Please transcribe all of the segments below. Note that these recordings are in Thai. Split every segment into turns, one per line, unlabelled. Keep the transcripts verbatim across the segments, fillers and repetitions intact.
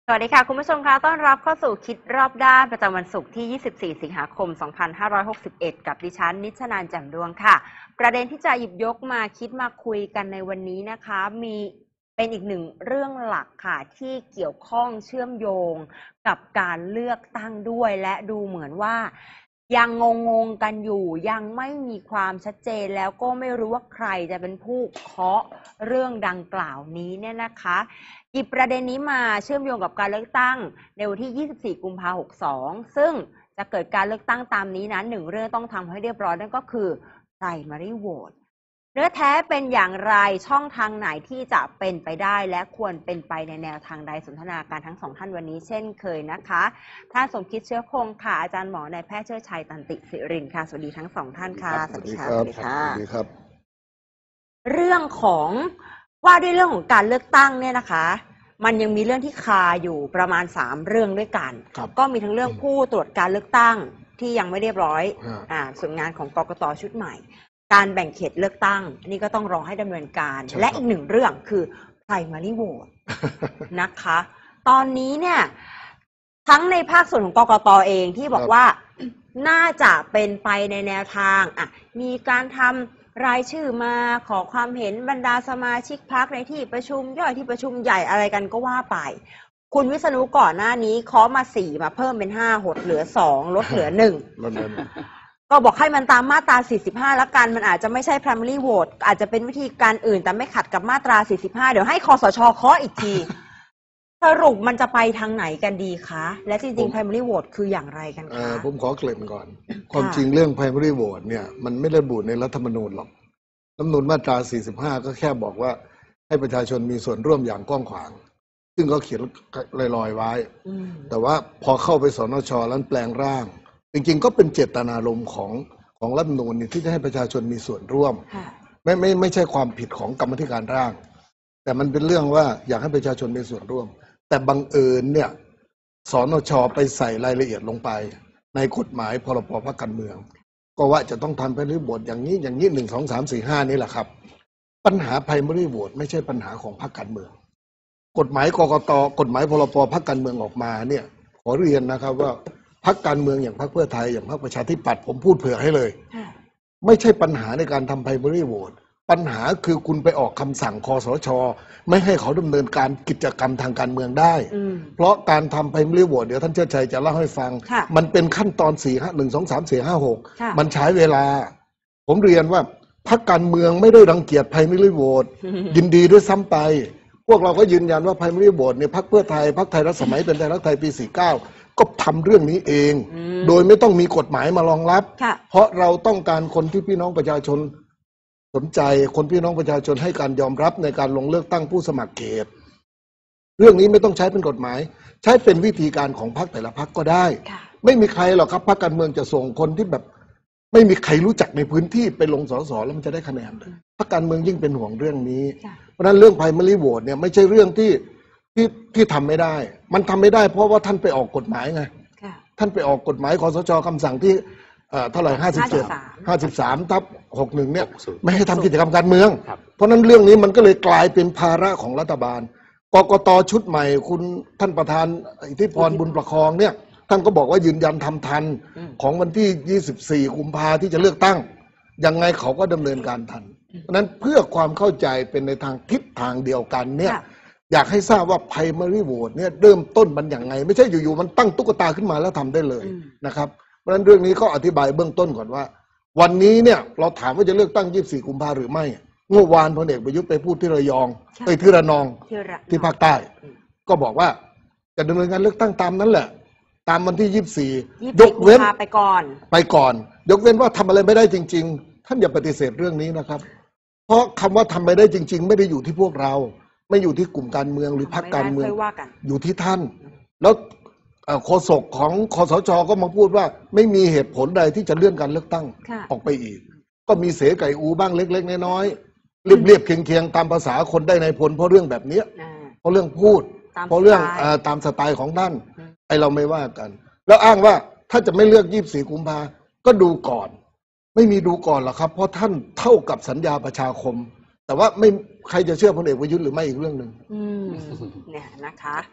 สวัสดีค่ะคุณผู้ชมคะต้อนรับเข้าสู่คิดรอบด้านประจำวันศุกร์ที่ ยี่สิบสี่ สิงหาคม สองพันห้าร้อยหกสิบเอ็ด กับดิฉันนิชนานแจ่มดวงค่ะประเด็นที่จะหยิบยกมาคิดมาคุยกันในวันนี้นะคะมีเป็นอีกหนึ่งเรื่องหลักค่ะที่เกี่ยวข้องเชื่อมโยงกับการเลือกตั้งด้วยและดูเหมือนว่ายังงงๆกันอยู่ยังไม่มีความชัดเจนแล้วก็ไม่รู้ว่าใครจะเป็นผู้เคาะเรื่องดังกล่าวนี้เนี่ยนะคะหยิบประเด็นนี้มาเชื่อมโยงกับการเลือกตั้งในวันที่ ยี่สิบสี่ กุมภาพันธ์ หกสิบสอง ซึ่งจะเกิดการเลือกตั้งตามนี้นะหนึ่งเรื่องต้องทำให้เรียบร้อยนั่นก็คือ primary vote เนื้อแท้เป็นอย่างไรช่องทางไหนที่จะเป็นไปได้และควรเป็นไปในแนวทางใดสนทนาการทั้งสองท่านวันนี้เช่นเคยนะคะท่านสมคิดเชื้อคงค่ะอาจารย์หมอนายแพทย์เชิดชัยตันติสิรินค่ะสวัสดีทั้งสองท่านค่ะ
สวัสดีครับสวัสดีครับสวัสดีครับ
เรื่องของว่าด้วยเรื่องของการเลือกตั้งเนี่ยนะคะมันยังมีเรื่องที่คาอยู่ประมาณสามเรื่องด้วยกันก็มีทั้งเรื่องผู้ตรวจการเลือกตั้งที่ยังไม่เรียบร้อยอ่าส่วนงานของกกต.ชุดใหม่การแบ่งเขตเลือกตั้งนี่ก็ต้องรอให้ดำเนินการและอีกหนึ่งเรื่องคือ primary vote นะคะตอนนี้เนี่ยทั้งในภาคส่วนของกกต.เองที่บอกว่าน่าจะเป็นไปในแนวทางอ่ะมีการทำรายชื่อมาขอความเห็นบรรดาสมาชิกพรรคในที่ประชุมย่อยที่ประชุมใหญ่อะไรกันก็ว่าไปคุณวิษณุก่อนหน้านี้เคาะมาสี่มาเพิ่มเป็นห้าหดเหลือสองลดเหลือหนึ่งก็บอกให้มันตามมาตราสี่สิบห้าละกันมันอาจจะไม่ใช่ primary vote อาจจะเป็นวิธีการอื่นแต่ไม่ขัดกับมาตราสี่สิบห้าเดี๋ยวให้คสช.เคาะอีกทีสรุปมันจะไปทางไหนกันดีคะและจริงๆ primary vote คืออย่างไรกันคะ
ผมขอเกริ่นก่อนความจริงเรื่อง primary vote เนี่ยมันไม่ได้ระบุในรัฐธรรมนูญหรอกรัฐธรรมนูญมาตราสี่สิบห้าก็แค่บอกว่าให้ประชาชนมีส่วนร่วมอย่างกว้างขวางซึ่งก็เขียนลอยๆไว้แต่ว่าพอเข้าไปสนช.แล้วแปลงร่างจริงๆก็เป็นเจตนารมณ์ของของรัฐธรรมนูญที่จะให้ประชาชนมีส่วนร่วมไม่ไม่ไม่ใช่ความผิดของกรรมธิการร่างแต่มันเป็นเรื่องว่าอยากให้ประชาชนมีส่วนร่วมแต่บังเอิญเนี่ยสนช.ไปใส่รายละเอียดลงไปในกฎหมายพรบพรรคการเมืองก็ว่าจะต้องทำเป็นริบทอย่างนี้อย่างนี้หนึ่งสองสามสี่ห้านี่แหละครับปัญหา primary vote ไม่ใช่ปัญหาของพรรคการเมืองกฎหมายกกต.กฎหมายพรบพรรคการเมืองออกมาเนี่ยขอเรียนนะครับว่าพรรคการเมืองอย่างพรรคเพื่อไทยอย่างพรรคประชาธิปัตย์ผมพูดเผื่อให้เลยไม่ใช่ปัญหาในการทำ primary vote ปัญหาคือคุณไปออกคำสั่งคสช.ไม่ให้เขาดำเนินการกิจกรรมทางการเมืองได้เพราะการทำ primary vote เดี๋ยวท่านเชิดชัยจะเล่าให้ฟังมันเป็นขั้นตอนสี่ห้าหนึ่งสองสามสี่ห้าหกมันใช้เวลาผมเรียนว่าพรรคการเมืองไม่ได้รังเกียจ primary vote ยินดีด้วยซ้ำไปพวกเราก็ยืนยันว่า primary vote เนี่ยพรรคเพื่อไทยพรรคไทยรักสมัยเป็นไทยรักไทยปีสี่สิบเก้าก็ทำเรื่องนี้เองโดยไม่ต้องมีกฎหมายมารองรับเพราะเราต้องการคนที่พี่น้องประชาชนสนใจคนพี่น้องประชาชนให้การยอมรับในการลงเลือกตั้งผู้สมัครเขตเรื่องนี้ไม่ต้องใช้เป็นกฎหมายใช้เป็นวิธีการของพรรคแต่ละพรรคก็ได้ไม่มีใครหรอกครับพรรคการเมืองจะส่งคนที่แบบไม่มีใครรู้จักในพื้นที่ไปลงสสแล้วมันจะได้คะแนนเลยพรรคการเมืองยิ่งเป็นห่วงเรื่องนี้เพราะฉะนั้นเรื่อง primary vote เนี่ยไม่ใช่เรื่องที่ที่ที่ทำไม่ได้มันทำไม่ได้เพราะว่าท่านไปออกกฎหมายไงท่านไปออกกฎหมายคสช.คำสั่งที่เท่าไหร่ห้าสิบเจ็ด ห้าสิบสามทับหกสิบเอ็ดเนี่ยไม่ให้ทำกิจกรรมการเมืองเพราะนั้นเรื่องนี้มันก็เลยกลายเป็นภาระของรัฐบาลกกต.ชุดใหม่คุณท่านประธานอิทธิพรบุญประคองเนี่ยท่านก็บอกว่ายืนยันทำทันของวันที่ยี่สิบสี่กุมภาที่จะเลือกตั้งยังไงเขาก็ดำเนินการทันเพราะนั้นเพื่อความเข้าใจเป็นในทางทิศทางเดียวกันเนี่ยอยากให้ทราบว่า primary vote เนี่ยเริ่มต้นมันอย่างไงไม่ใช่อยู่ๆมันตั้งตุ๊กตาขึ้นมาแล้วทำได้เลยนะครับเพราะฉะนั้นเรื่องนี้ก็อธิบายเบื้องต้นก่อนว่าวันนี้เนี่ยเราถามว่าจะเลือกตั้งยี่สิบสี่กุมภาหรือไม่เมื่อวานพลเอกประยุทธ์ไปพูดที่ระยองไปที่ระนองที่ภาคใต้ก็บอกว่าจะดำเนินการเลือกตั้งตามนั้นแหละตามวันที่ยี่สิบสี่ยกเว้น
ไปก่อน
ไปก่อนยกเว้นว่าทำอะไรไม่ได้จริงๆท่านอย่าปฏิเสธเรื่องนี้นะครับเพราะคำว่าทำไม่ได้จริงๆไม่ได้อยู่ที่พวกเราไม่อยู่ที่กลุ่มการเมืองหรือพรรคการเมืองอยู่ที่ท่านแล้วโฆษกของคสช.ก็มาพูดว่าไม่มีเหตุผลใดที่จะเลื่อนการเลือกตั้งออกไปอีกก็มีเสไก่อูบ้างเล็กๆน้อยๆเรียบๆเคียงๆตามภาษาคนได้ในผลเพราะเรื่องแบบนี้เพราะเรื่องพูดเพราะเรื่องตามสไตล์ของท่านไอเราไม่ว่ากันแล้วอ้างว่าถ้าจะไม่เลือกยี่สิบสี่กุมภาก็ดูก่อนไม่มีดูก่อนหรอกครับเพราะท่านเท่ากับสัญญาประชาคมแต่ว่าไม่ใครจะเชื่อพลเอกประยุทธ์หรือไม่อีกเรื่องหนึ่ง
เนี่ยนะคะ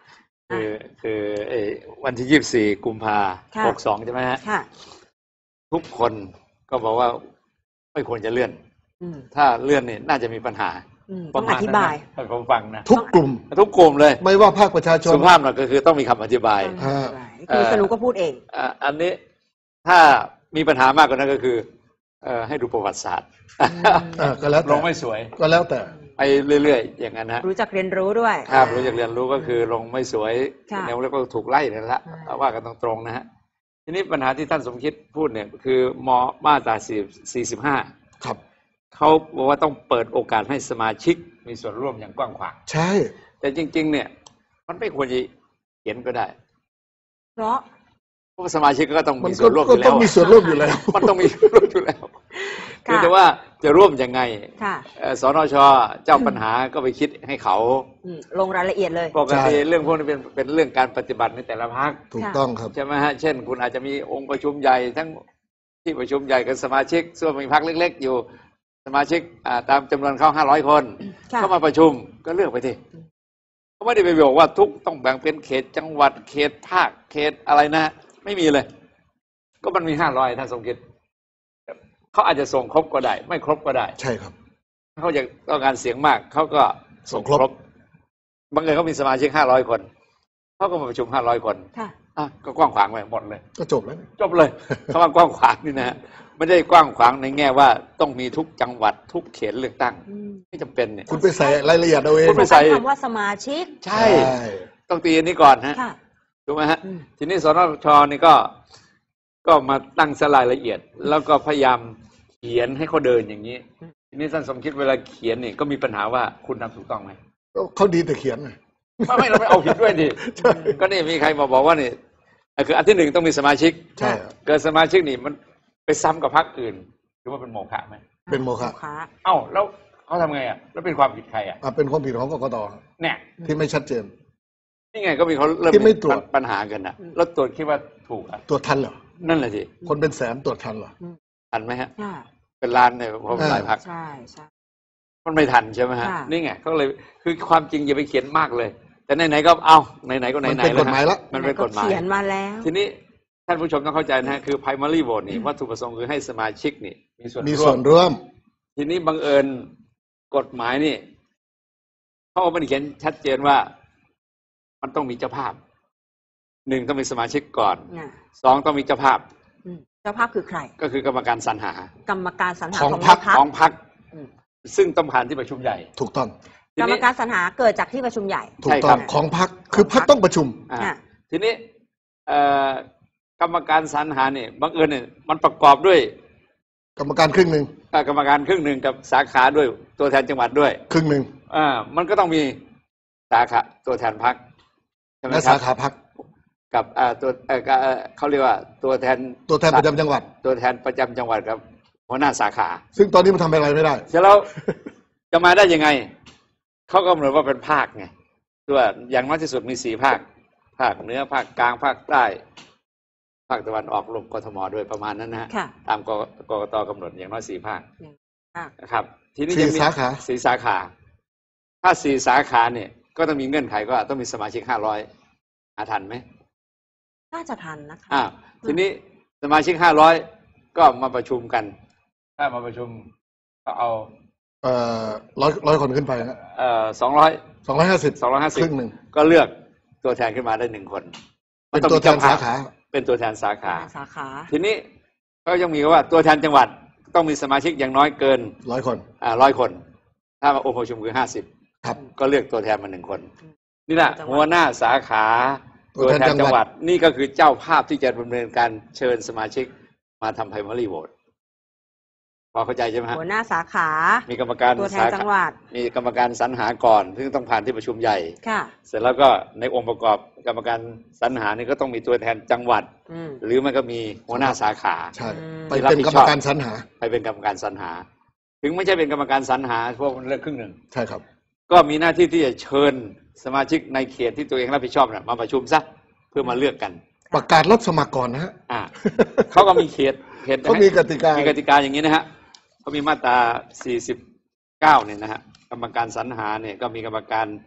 คือคือเออวันที่ยี่สิบสี่กุมภาหกสองใช่ไหมฮะทุกคนก็บอกว่าไม่ควรจะเลื่อนถ้าเลื่อนเนี่ยน่าจะมีปัญหา
ต้องอธิบาย
ผมฟังนะ
ทุกกลุ่ม
ทุกกลุ่มเลย
ไม่ว่าภาคประชาชน
สุภาพหน่อยก็คือต้องมีคำอธิบาย
คือสนุกก็พูดเอง
อันนี้ถ้ามีปัญหามากกว่านั้นก็คือให้ดูประวัติศาสตร์
ก็แล้ว
ลงไม่สวย
ก็แล้วแต่
ไปเรื่อยๆอย่างนั้นฮะ
รู้จักเรียนรู้ด้วย
ครับรู้จักเรียนรู้ก็คือลงไม่สวยแนวเรียกว่าถูกไล่นั่นแหละว่ากันตรงๆนะฮะทีนี้ปัญหาที่ท่านสมคิดพูดเนี่ยคือมมาตราสี่สิบห้า
ครับ
เขาบอกว่าต้องเปิดโอกาสให้สมาชิกมีส่วนร่วมอย่างกว้างขวาง
ใช่
แต่จริงๆเนี่ยมันไม่ควรจะเขียนก็ได้
เพราะ
เพราะสมาชิกก็ต้องมีส่วนร่วมอยู่แล้ว
ต้องมีส่วนร่วมอยู่แล้ว
มันต้องมีส่วนร่วมอยู่แล้วคือแต่ว่าจะร่วมยังไงสนช.เจ้าปัญหาก็ไปคิดให้เขา
ลงรายละเอียดเลย
ปกติเรื่องพวกนี้เป็นเป็นเรื่องการปฏิบัติในแต่ละพรรค
ถูกต้องครับ
ใช่ไหมฮะเช่นคุณอาจจะมีองค์ประชุมใหญ่ทั้งที่ประชุมใหญ่กับสมาชิกส่วนมีพรรคเล็กๆอยู่สมาชิกตามจำนวนเข้าห้าร้อยคนเข้ามาประชุมก็เลือกไปทีเขาไม่ได้ไปบอกว่าทุกต้องแบ่งเป็นเขตจังหวัดเขตภาคเขตอะไรนะไม่มีเลยก็มันมีห้าร้อยท่านสมคิดเขาอาจจะส่งครบก็ได้ไม่ครบก็ได้
ใช่ครับ
เขาอยากต้องการเสียงมากเขาก็ส่งครบบางเอิญเขามีสมาชิกห้าร้อยคนเขาก็มาประชุมห้าร้อยคนอ่ะก็กว้างขวางไปหมดเลย
ก็จบแล้ว
จบเลยเขาว่ากว้างขวางนี่นะไม่ได้กว้างขวางในแง่ว่าต้องมีทุกจังหวัดทุกเขตเลือกตั้งไม่จำเป็นเนี่ย
คุณไปใส่รายละเอียดเอาเอง
คุณไปใส่คำว่าสมาชิก
ใช่ต้องตีอันนี้ก่อนฮะถูกไหมฮะทีนี้สนช.นี่ก็ก็มาตั้งสรายละเอียดแล้วก็พยายามเขียนให้เขาเดินอย่างนี้ทีนี้ท่านสมคิดเวลาเขียนนี่ก็มีปัญหาว่าคุณทำถูกต้องไหม
เขาดีแต่เขียนไง
ไม่ไม่เราไม่เอาผิดด้วยดิก็นี่มีใครมาบอกว่านี่คืออันที่หนึ่งต้องมีสมาชิก
ใช่
เกิดสมาชิกนี่มันไปซ้ำกับพรรคอื่นหรือว่าเป็นโมฆะไหม
เป็นโมฆะ
เอ้าแล้วเขาทำไงอ่ะแล้วเป็นความผิดใครอ่ะ
เป็นความผิดของกกต
เนี่ย
ที่ไม่ชัดเจน
นี่ไงก็มีเขาเริ่ม
ที่ไม่ตรวจ
ปัญหากันนะแล้วตรวจคิดว่าถูกอ่ะ
ตรวจทันเหรอ
นั่นแหละสิ
คนเป็นแสนตรวจทันเหรอ
ทันไหมฮะเป็นล้านเนี่ยเพราะหลายพรรค
ใช่ใช่
มันไม่ทันใช่ไหมฮะนี่ไงเขาเลยคือความจริงอย่าไปเขียนมากเลยแต่ไหนๆก็เอาไหนๆก็ไหนๆ
แล้วมันเป็นกฎหมายแล้ว
มันเป็นกฎหมาย
เขียนมาแล้ว
ทีนี้ท่านผู้ชมต้องเข้าใจนะฮะคือ primary vote นี่วัตถุประสงค์คือให้สมาชิกนี่มีส่วน
มีส่วนร่วม
ทีนี้บังเอิญกฎหมายนี่เขาไม่ได้เขียนชัดเจนว่ามันต้องมีเจ้าภาพหนึ่งต้องมีสมาชิกก่อนสองต้องมีเจ้าภาพ
เจ้าภาพคือใคร
ก็คือกรรมการสรรหาก
รรมการสรรหา
ของพรรค
ของพรรคซึ่งต้องผ่านที่ประชุมใหญ่
ถูกต้อง
กรรมการสรรหาเกิดจากที่ประชุมใหญ่
ถูกต้องของพรรคคือพรรคต้องประชุม
ทีนี้กรรมการสรรหาเนี่ยบังเอิญเนี่ยมันประกอบด้วย
กรรมการครึ่งหนึ่ง
กรรมการครึ่งหนึ่งกับสาขาด้วยตัวแทนจังหวัดด้วย
ครึ่งหนึ่ง
อ่ามันก็ต้องมีสาขาตัวแทนพรรค
และสาขาพรรค
กับอ่าตัวเอ่อเขาเรียกว่าตัวแทน
ตัวแทนประจำจังหวัด
ตัวแทนประจำจังหวัดครับหัวหน้าสาขา
ซึ่งตอนนี้มันทำอะไรไม่ได้
เสร็จแล้วจะมาได้ยังไงเขากำหนดว่าเป็นภาคไงตัวอย่างน้อยที่สุดมีสี่ภาคภาคเหนือภาคกลางภาคใต้ภาคตะวันออกรวมกทมด้วยประมาณนั้นนะฮะตามกกตกำหนดอย่างน้อยสี่ภาคนะครับทีนี้จะมี
สี่สาขา
สี่สาขาถ้าสี่สาขาเนี่ยก็ต้องมีเงื่อนไขก็ต้องมีสมาชิกห้าร้อยหาทันไหม
น่าจะทันนะคะ
อ่าทีนี้สมาชิกห้าร้อยก็มาประชุมกันถ้ามาประชุมก็เอา
เอ่อร้อยร้อยคนขึ้นไปนะ
เอ่อสองร้อย
สองร้อยห้าสิบ
สองร้อยห้าสิบ
ครึ่งหนึ่ง
ก็เลือกตัวแทนขึ้นมาได้หนึ่งคน
เป็นตัวแทนสาขา
เป็นตัวแทนสาขา
สาขา
ทีนี้ก็ยังมีว่าตัวแทนจังหวัดต้องมีสมาชิกอย่างน้อยเกิน
ร้อยคน
อ่าร้อยคนถ้าองค์ประชุมคือห้าสิบ
ครับ
ก็เลือกตัวแทนมาหนึ่งคนนี่แหละหัวหน้าสาขาตัวแทนจังหวัดนี่ก็คือเจ้าภาพที่จะดำเนินการเชิญสมาชิกมาทำ primary vote พอเข้าใจใช่ไหมฮะ
หัวหน้าสาขา
มีกรรมการ
ตัวแทนจังหวัด
มีกรรมการสรรหาก่อนซึ่งต้องผ่านที่ประชุมใหญ่
ค่ะ
เสร็จแล้วก็ในองค์ประกอบกรรมการสรรหานี่ก็ต้องมีตัวแทนจังหวัดหรือมันก็มีหัวหน้าสาขา
ใช่ไปเป็นกรรมการสรรหา
ไปเป็นกรรมการสรรหาถึงไม่ใช่เป็นกรรมการสรรหาพวกมันเลือกครึ่งหนึ่ง
ใช่ครับ
ก็มีหน้าที่ที่จะเชิญสมาชิกในเขตที่ตัวเองรับผิดชอบน่ะมาประชุมซะเพื่อมาเลือกกัน
ประกาศรับสมัครก่อนนะฮะ
อ่าเขาก็มีเขตเขต
เขามีกติกา
มีกติกาอย่างนี้นะฮะเขามีมาตราสี่สิบเก้าเนี่ยนะฮะกรรมการสรรหาเนี่ยก็มีกรรมการ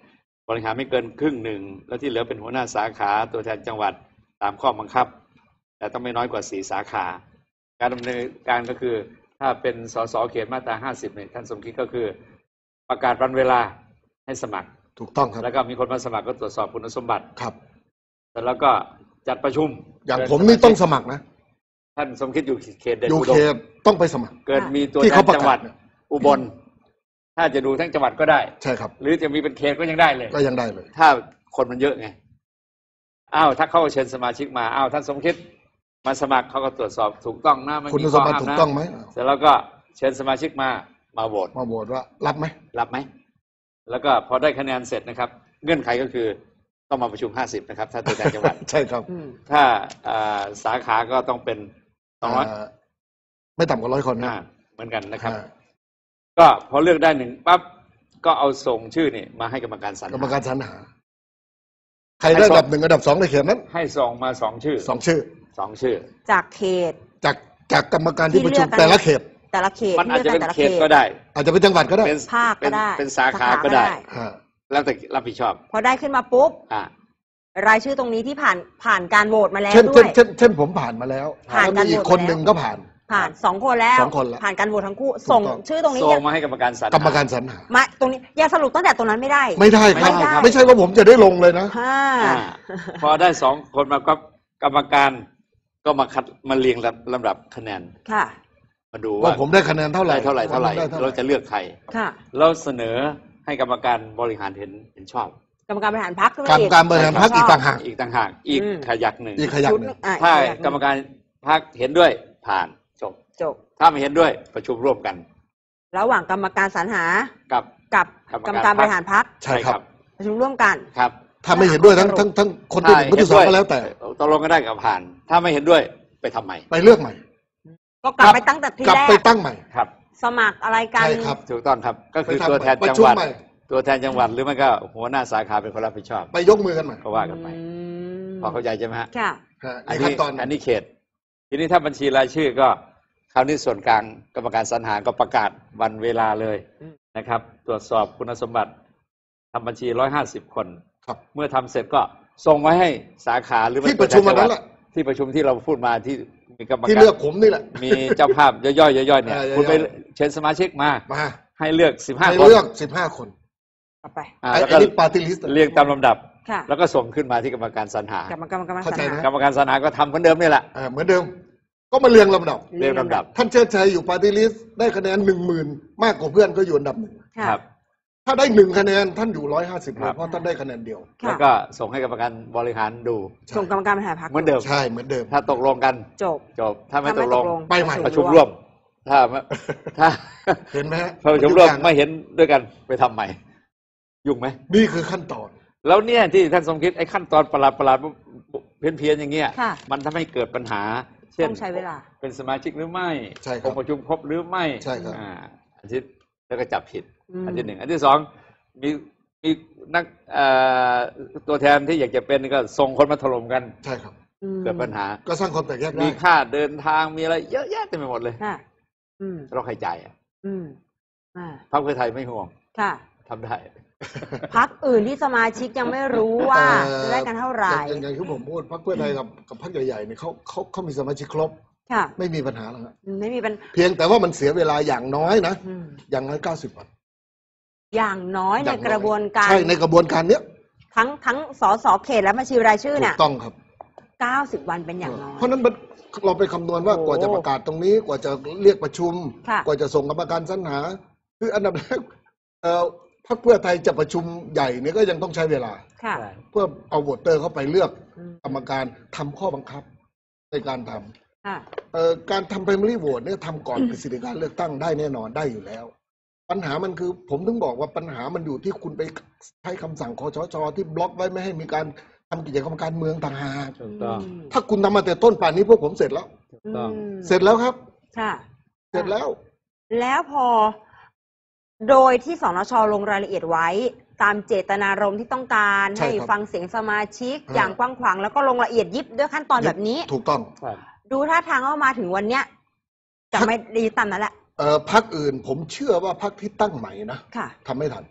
บริหารไม่เกินครึ่งหนึ่งแล้วที่เหลือเป็นหัวหน้าสาขาตัวแทนจังหวัดตามข้อบังคับแต่ต้องไม่น้อยกว่าสี่สาขาการดำเนินการก็คือถ้าเป็นสสเขตมาตราห้าสิบเนี่ยท่านสมคิดก็คือประกาศวันเวลาให้สมัคร
ถูกต้องครับ
แล้วก็มีคนมาสมัครก็ตรวจสอบคุณสมบัติ
ครับ
แล้วก็จัดประชุม
อย่างผมนี่ต้องสมัครนะ
ท่านสมคิดอยู่เขตเด่น
อยู่เขตต้องไปสมัคร
เกิดมีตัวแทนจังหวัดอุบลถ้าจะดูทั้งจังหวัดก็ได้
ใช่ครับ
หรือจะมีเป็นเขตก็ยังได้เลย
ก็ยังได้เลย
ถ้าคนมันเยอะไงอ้าวถ้าเขาเชิญสมาชิกมาอ้าวท่านสมคิดมาสมัครเขาก็ตรวจสอบถูกต้องนะไม่
มีข้อห้ามนะถูกต้องไหม
เสร็จแล้วก็เชิญสมาชิกมามาโหวต
มาโหวตว่ารับไหม
รับไหมแล้วก็พอได้คะแนนเสร็จนะครับเงื่อนไขก็คือต้องมาประชุมห้าสิบนะครับถ้าตัวแทนจังหวัด
ใช่ครับ
ถ้าสาขาก็ต้องเป็นสองร้อย
ไม่ต่ำกว่าร้อยคนนะ
เหมือนกันนะครับก็พอเลือกได้หนึ่งปั๊บก็เอาส่งชื่อนี่มาให้กรรมการสรรหาก
รรมการสรรหาใครได้อันดับหนึ่งอันดับสองในเขตนั้น
ให้ส่งมาสองชื่อ
สองชื่อ
สองชื่อ
จากเขต
จากจากกรรมการที่ประชุมแต่ละเขต
แต่ละเขต
มันอาจจะเป็นเขตก็ได้
อาจจะเป็นจังหวัดก็ได้
ภาคก็ได้
เป็นสาขาก็ได้แล้วแต่รับผิดชอบ
พอได้ขึ้นมาปุ๊บรายชื่อตรงนี้ที่ผ่านผ่านการโหวตมาแล้ว
ด้วยเช่นเช่นผมผ่านมาแล้ว
ผ่านการโหวต
อีกคนหนึ่งก็ผ่าน
ผ่านสองคนแล้ว
สองคนแล้ว
ผ่านการโหวตทั้งคู่ส่งชื่อตรงนี้
ส่งมาให้กรรมการสรร
กรรมการสรรหา
มาตรงนี้อย่าสรุปตั้งแต่ตรงนั้นไม่ได้
ไม่ได้ครับไม่ใช่ว่าผมจะได้ลงเลยนะ
พอได้สองคนมาก็กรรมการก็มาคัดมาเรียงลำดับคะแนน
ค่ะ
มาดู
ว่าผมได้คะแนนเท่าไหร่
เท่าไหร่เท่าไหร่เราจะเลือกใคร
ค่ะ
เราเสนอให้กรรมการบริหารเห็นเห็นชอบ
กรรมการบริหารพรรค
กรรมการบริหารพรรคอีกต่างหาก
อีกต่างหากอีกขยักหนึ่ง
อีกขยักหนึ่ง
ถ้ากรรมการพรรคเห็นด้วยผ่านจบ
จบ
ถ้าไม่เห็นด้วยประชุมร่วมกัน
ระหว่างกรรมการสรรหา
กับ
กับกรรมการบริหารพรรค
ใช่ครับ
ประชุมร่วมกัน
ครับ
ถ้าไม่เห็นด้วยทั้งทั้งทั้งคนที่หนึ่งคนที่สองก็แล้วแต่
ตกลงกันได้กับผ่านถ้าไม่เห็นด้วยไปทำใหม่
ไปเลือกใหม่
ก็กลับไปตั้งแต่ทีแรก
กลับไปตั้งใหม่
ครับ
สมัครอะไรกัน
ใช่ครับ
ถูกต้องครับก็คือตัวแทนจังหวัดตัวแทนจังหวัดหรือไม่ก็หัวหน้าสาขาเป็นคนรับผิดชอบ
ไปยกมือกันใหม่
ก็ว่ากันไปพอเข้าใจใช่ไหมฮะ
ค่ะ
อันนี้อันนี้เขตทีนี้ถ้าบัญชีรายชื่อก็คราวนี้ส่วนกลางกรรมการสรรหาก็ประกาศวันเวลาเลยนะครับตรวจสอบคุณสมบัติทำบัญชีร้อยห้าสิบคน
ครับ
เมื่อทำเสร็จก็ส่งไว้ให้สาขาหรือ
ที่ประชุมวันนั้นแหละ
ที่ประชุมที่เราพูดมาที่มีกรรมการ
ที่เลือกผมนี่แหละ
มีเจ้าภาพย่อยๆย่อยๆเนี่ยคุณไปเชิญสมาชิกมา
มา
ให้เลือกสิบห้าคน
เลือกสิบห้าคน
ไป
แล้วก็ปาร์ตี้ลิสต์
เรียงตามลำดับแล้วก็ส่งขึ้นมาที่กรรมการสรรหาก
รรมการกรรมการ
เข้าใจนะ
กรรมการสรรหาก็ทำเหมือนเดิมนี่แหละ
เหมือนเดิมก็มาเรียงลำดับ
เรียงลำดับ
ท่านเชิดชัยอยู่ปาร์ตี้ลิสต์ได้คะแนนหนึ่งหมื่นมากกว่าเพื่อนก็อยู่อันดับหนึ่ง
ครับ
ถ้าได้หนึ่งคะแนนท่านอยู่ร้อยห้าสิบเพราะท่านได้คะแนนเดียว
แล้วก็ส่งให้กรรมการบริหารดู
ส่งกรรมการบริหารพรรค
เหมือนเดิม
ใช่เหมือนเดิม
ถ้าตกลงกัน
จบ
จบถ้าไม่ตกลง
ไปใหม่
ประชุมร่วมถ้าถ้า
เห็นไหมฮะ
ประชุมร่วมไม่เห็นด้วยกันไปทำใหม่ยุ่งไหม
นี่คือขั้นตอน
แล้วเนี่ยที่ท่านสมคิดไอ้ขั้นตอนประหลาดประหลาดเพี้ยนเพี้ยนอย่างเงี้ยมันทำให้เกิดปัญหาเช่น
ใช้เวลา
เป็นสมาชิกหรือไม่
อง
ค์ประชุมครบหรือไม่
ใช่ครับ
อันที่แล้วก็จับผิดอันที่หนึ่งอันที่สองมีมีนักตัวแทนที่อยากจะเป็นก็ส่งคนมาถล่มกัน
ใช่ครับ
เกิดปัญหา
ก็สร้างความแตกแยกได้
มีค่าเดินทางมีอะไรเยอะแยะเต็มไปหมดเลยเราใครจ่ายอ่ะพรรคเพื่อไทยไม่ห่วงทำได้
พรรคอื่นที่สมาชิกยังไม่รู้ว่าจะได้กันเท่าไหร่
อย่างที่ผมพูดพรรคเพื่อไทยกับกับพรรคใหญ่ๆเนี่ยเขาเขาเขามีสมาชิกครบไม่มีปัญหาแล้ว
ไม่มีปัญหา
เพียงแต่ว่ามันเสียเวลาอย่างน้อยนะอย่างน้อยเก้าสิบวัน
อย่างน้อยในกระบวนการ
ใช่ในกระบวนการเนี้ย
ทั้งทั้งสสเขตและบัญชีรายชื่อเนี่ย
ถูกต้องครับ
เก้าสิบวันเป็นอย่างน้อย
เพราะนั้นเราไปคำนวณว่ากว่าจะประกาศตรงนี้กว่าจะเรียกประชุมกว่าจะส่งกรรมการสรรหาคืออันดับแรกเอ่อพรรคเพื่อไทยจะประชุมใหญ่เนี่ยก็ยังต้องใช้เวลาเพื่อเอาโหวตเตอร์เข้าไปเลือกกรรมการทำข้อบังคับในการทำการทำ primary vote เนี่ยทำก่อนกฤษฎีกาเลือกตั้งได้แน่นอนได้อยู่แล้วปัญหามันคือผมถึงบอกว่าปัญหามันอยู่ที่คุณไปใช้คำสั่งคชชที่บล็อกไว้ไม่ให้มีการทำกิจกรรมการเมืองต่างหากถ้าคุณทำมาแต่ต้นป่านนี้พวกผมเสร็จแล้วเสร็จแล้วครับเสร็จแล้ว
แล้วพอโดยที่สนช.ลงรายละเอียดไว้ตามเจตนารมณ์ที่ต้องการให้ฟังเสียงสมาชิกอย่างกว้างขวางแล้วก็ลงละเอียดยิบด้วยขั้นตอนแบบนี้
ถูกต้อง
ดูท่าทางว่ามาถึงวันเนี้ยจะไม่ดีตามนั้นแหละ
เอ่อพรรคอื่นผมเชื่อว่าพรรคที่ตั้งใหม่นะทำไม่ทัน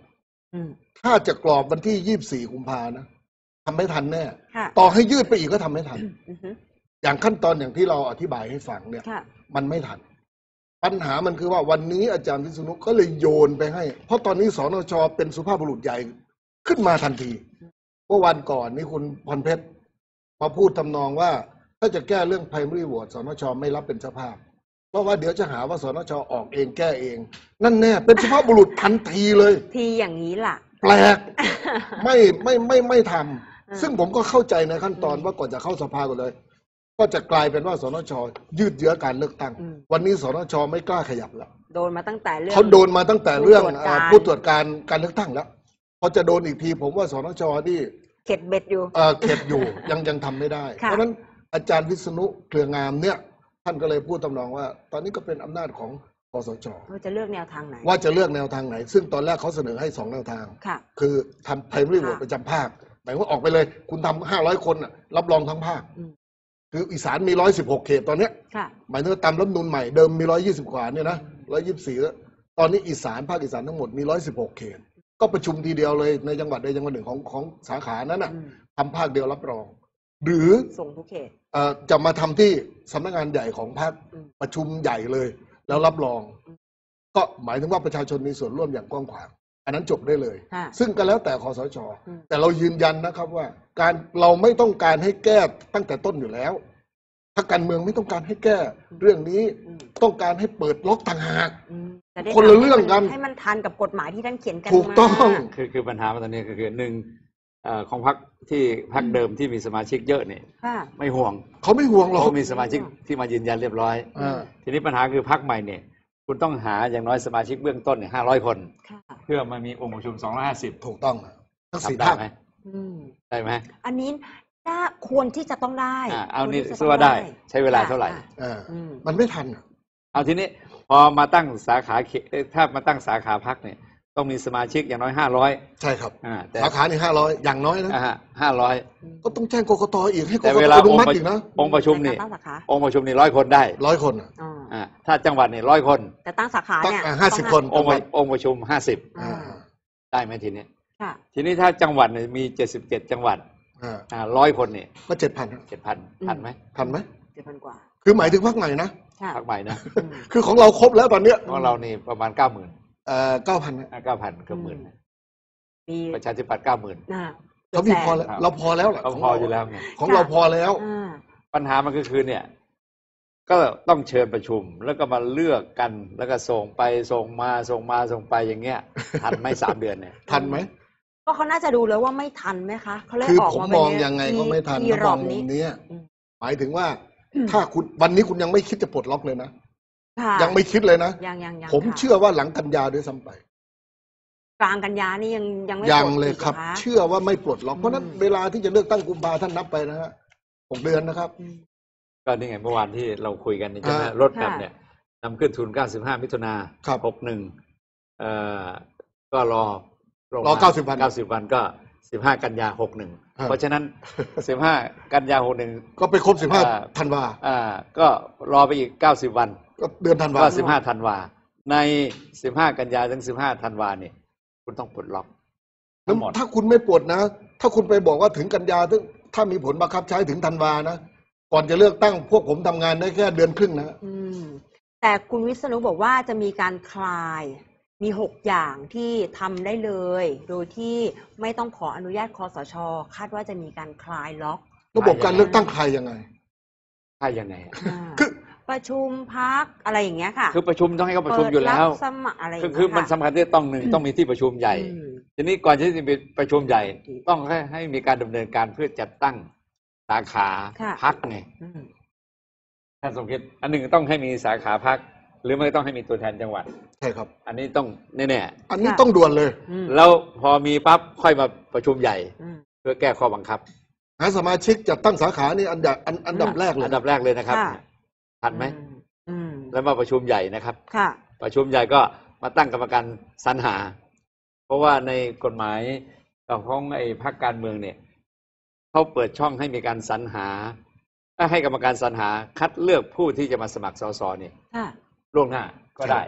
ถ้าจะกรอบวันที่ยี่สิบสี่กุมภานะทำไม่ทันแน่ต่อให้ยืดไปอีกก็ทำไม่ทันอย่างขั้นตอนอย่างที่เราอธิบายให้ฟังเนี่ยมันไม่ทันปัญหามันคือว่าวันนี้อาจารย์วิษณุก็เลยโยนไปให้เพราะตอนนี้สนช.เป็นสุภาพบุรุษใหญ่ขึ้นมาทันทีเมื่อวันก่อนนี่คุณพรเพชรมาพูดทำนองว่าถ้าจะแก้เรื่อง primary vote สนช.ไม่รับเป็นเจ้าภาพเพราะว่าเดี๋ยวจะหาว่าสนช.ออกเองแก้เองนั่นแน่เป็นสุภาพบุรุษทันทีเลย
ทีอย่างนี้ล่ะ
แปลกไม่ไม่ไม่ไม่ทำซึ่งผมก็เข้าใจในขั้นตอนว่าก่อนจะเข้าสภาก่อนเลยก็จะกลายเป็นว่าสนช.ยืดเยื้อการเลือกตั้งวันนี้สนช.ไม่กล้าขยับแล้ว
โดนมาตั้งแต่เรื่อง
เขาโดนมาตั้งแต่เรื่องผู้ตรวจการการเลือกตั้งแล้วพอจะโดนอีกทีผมว่าสนช.นี่
เข็ดเบ็ดอยู่
เออเข็ดอยู่ยังยังทำไม่ได้เพราะฉะนั้นอาจารย์วิษณุเครืองามเนี่ยท่านก็เลยพูดตำนองว่าตอนนี้ก็เป็นอำนาจของคสช.
ว่าจะเลือกแนวทางไหน
ว่าจะเลือกแนวทางไหนซึ่งตอนแรกเขาเสนอให้สองแนวทางคือทำ primary vote ประจำภาคหมายว่าออกไปเลยคุณทำห้าร้อยคนรับรองทั้งภาคคืออีสานมีร้อยสิบหกเขตตอนนี้หมายถึงตามรัฐธรรมนูญใหม่เดิมมีร้อยยี่สิบกว่าเนี่ยนะร้อยยี่สิบสี่แล้วตอนนี้อีสานภาคอีสานทั้งหมดมีร้อยสิบหกเขตก็ประชุมทีเดียวเลยในจังหวัดใดจังหวัดหนึ่งของของสาขานั้นน่ะทำภาคเดียวรับรองหรือ
ส่งทุกเขต
จะมาทำที่สำนักงานใหญ่ของภาคประชุมใหญ่เลยแล้วรับรองก็หมายถึงว่าประชาชนมีส่วนร่วมอย่างกว้างขวางอันนั้นจบได้เลยซึ่งก็แล้วแต่คสช.แต่เรายืนยันนะครับว่าการเราไม่ต้องการให้แก้ตั้งแต่ต้นอยู่แล้วถ้าการเมืองไม่ต้องการให้แก้เรื่องนี้ต้องการให้เปิดล็อกต่างหากคนละเรื่องกัน
ให้มันทันกับกฎหมายที่ท่านเขียนกัน
ถูกต้อง
คือคือปัญหาตอนนี้ก็คือหนึ่งของพรรคที่พรรคเดิมที่มีสมาชิกเยอะเนี่ยไม่ห่วง
เขาไม่ห่วงหรอก
เขามีสมาชิกที่มายืนยันเรียบร้อยทีนี้ปัญหาคือพรรคใหม่เนี่ยคุณต้องหาอย่างน้อยสมาชิกเบื้องต้นเนี่ยห้าร้อยคนเพื่อมามีองค์ประชุมสองร้อยห้าสิบ
ถูกต้อง
ทั้งสี่ภาคได้ไหม
อันนี้น่าควรที่จะต้องได้
เอานี่ซื้อว่าได้ใช้เวลาเท่าไหร่
มันไม่ทัน
เอาทีนี้พอมาตั้งสาขาถ้ามาตั้งสาขาพรรคเนี่ยต้องมีสมาชิกอย่างน้อยห้าร้อย
ใช่ครับสาขานี่ห้าร้อยอย่างน้อยนะ
ห้าร้อย
ก็ต้องแจ้งกกตอีกให้กกต
อนุมัติอีกนะองค์ประชุมนี่องค์ประชุมนี่ร้อยคนได้
ร้อยคน
อ่าถ้าจังหวัดนี่ร้อยคน
แต่ตั้งสาขาเนี่ย
ห้าสิบคน
องค์องค์ประชุมห้าสิบได้ไหมทีนี้ทีนี้ถ้าจังหวัดเนี่ยมีเจ็ดสิบเจ็ดจังหวัดอ่าร้อยคนเนี่ย
ก็เจ็ดพัน
เจ็ดพันทันไหม
ทันไหม
เจ็ดพันกว่า
คือหมายถึงพรรคใหม่นะ
พรรคใหม่นะ
คือของเราครบแล้วตอนเนี้ย
ของเรานี่ประมาณเก้าหมื่น
เอ่อเก้าพัน
เก้าพันเกือบหมื่นประชาธิปัตย์เก้าหมื่น
เขามีพอแล้วเราพอแล้วแหละ
เราพออยู่แล้วไง
ของเราพอแล้ว
ปัญหามันก็คือเนี่ยก็ต้องเชิญประชุมแล้วก็มาเลือกกันแล้วก็ส่งไปส่งมาส่งมาส่งไปอย่างเงี้ยทันไหมสามเดือนเนี่ย
ทันไหม
ก็เขาน่าจะดูแล้วว่าไม่ทันไหมคะเขาเลยออกมา
เป็นผมมองยังไงก็ไม่ทันรอบนี้นี้หมายถึงว่าถ้าคุณวันนี้คุณยังไม่คิดจะปลดล็อกเลยนะยังไม่คิดเลยนะผมเชื่อว่าหลังกันยาด้วยซ้ำไป
กลางกันยานี่ยังยังไม่
ยังเลยครับเชื่อว่าไม่ปลดล็อกเพราะนั้นเวลาที่จะเลือกตั้งกุมภาท่านนับไปนะฮะหกเดือนนะครับ
ก็นี่ไงเมื่อวานที่เราคุยกันนี่ใช่ไหมรถแบบเนี่ยนำขึ้นทุนเก้าสิบห้ามิถุนาหกหนึ่งเอ่อก็รอ
รอเก้าสิบวัน
เก้าสิบวันก็สิบห้ากันยาหกหนึ่งเพราะฉะนั้นสิบห้ากันยาหกหนึ่ง
ก็ไปครบสิบห้าธันวา
อ่าก็รอไปอีกเก้าสิบวัน
ก็เดือนธันวา
ก็สิบห้าธันวาในสิบห้ากันยาถึงสิบห้าธันวาเนี่ยคุณต้องปลดล็อก
ทั้งหมดถ้าคุณไม่ปลดนะถ้าคุณไปบอกว่าถึงกันยาถึงถ้ามีผลบังคับใช้ถึงธันวานะก่อนจะเลือกตั้งพวกผมทำงานได้แค่เดือนครึ่งนะ
อืมแต่คุณวิษณุบอกว่าจะมีการคลายมีหกอย่างที่ทำได้เลยโดยที่ไม่ต้องขออนุญาตคสช.คาดว่าจะมีการคลายล็อก
ระบบการเลือกตั้งคลายยังไง
คลายยังไง
คือ
ประชุมพักอะไรอย่างเงี้ยค่ะ
คือประชุมต้องให้เขาประชุมอยู่แล้ว
สมัครอะไร
คือคือมันสำคัญที่ต้องหนึ่งต้องมีที่ประชุมใหญ่ทีนี้ก่อนที่จะมีประชุมใหญ่ต้องให้ให้มีการดำเนินการเพื่อจัดตั้งสาขาพักไงท่านสมคิดอันหนึ่งต้องให้มีสาขาพักหรือไม่ต้องให้มีตัวแทนจังหวัด
ใช่ครับ
อันนี้ต้องแน่
ๆอันนี้ต้องด่วนเลย
แล้วพอมีปั๊บค่อยมาประชุมใหญ่เพื่อแก้ข้อบังคับ
หาสมาชิกจัดตั้งสาขานี่อันดับอันดับแรกเลย
อันดับแรกเลยนะครับทันไหมแล้วมาประชุมใหญ่นะครับประชุมใหญ่ก็มาตั้งกรรมการสรรหาเพราะว่าในกฎหมายของไอ้พรรคการเมืองเนี่ยเขาเปิดช่องให้มีการสรรหาให้กรรมการสรรหาคัดเลือกผู้ที่จะมาสมัครสสเนี่ยล่วงหน้าก็ได้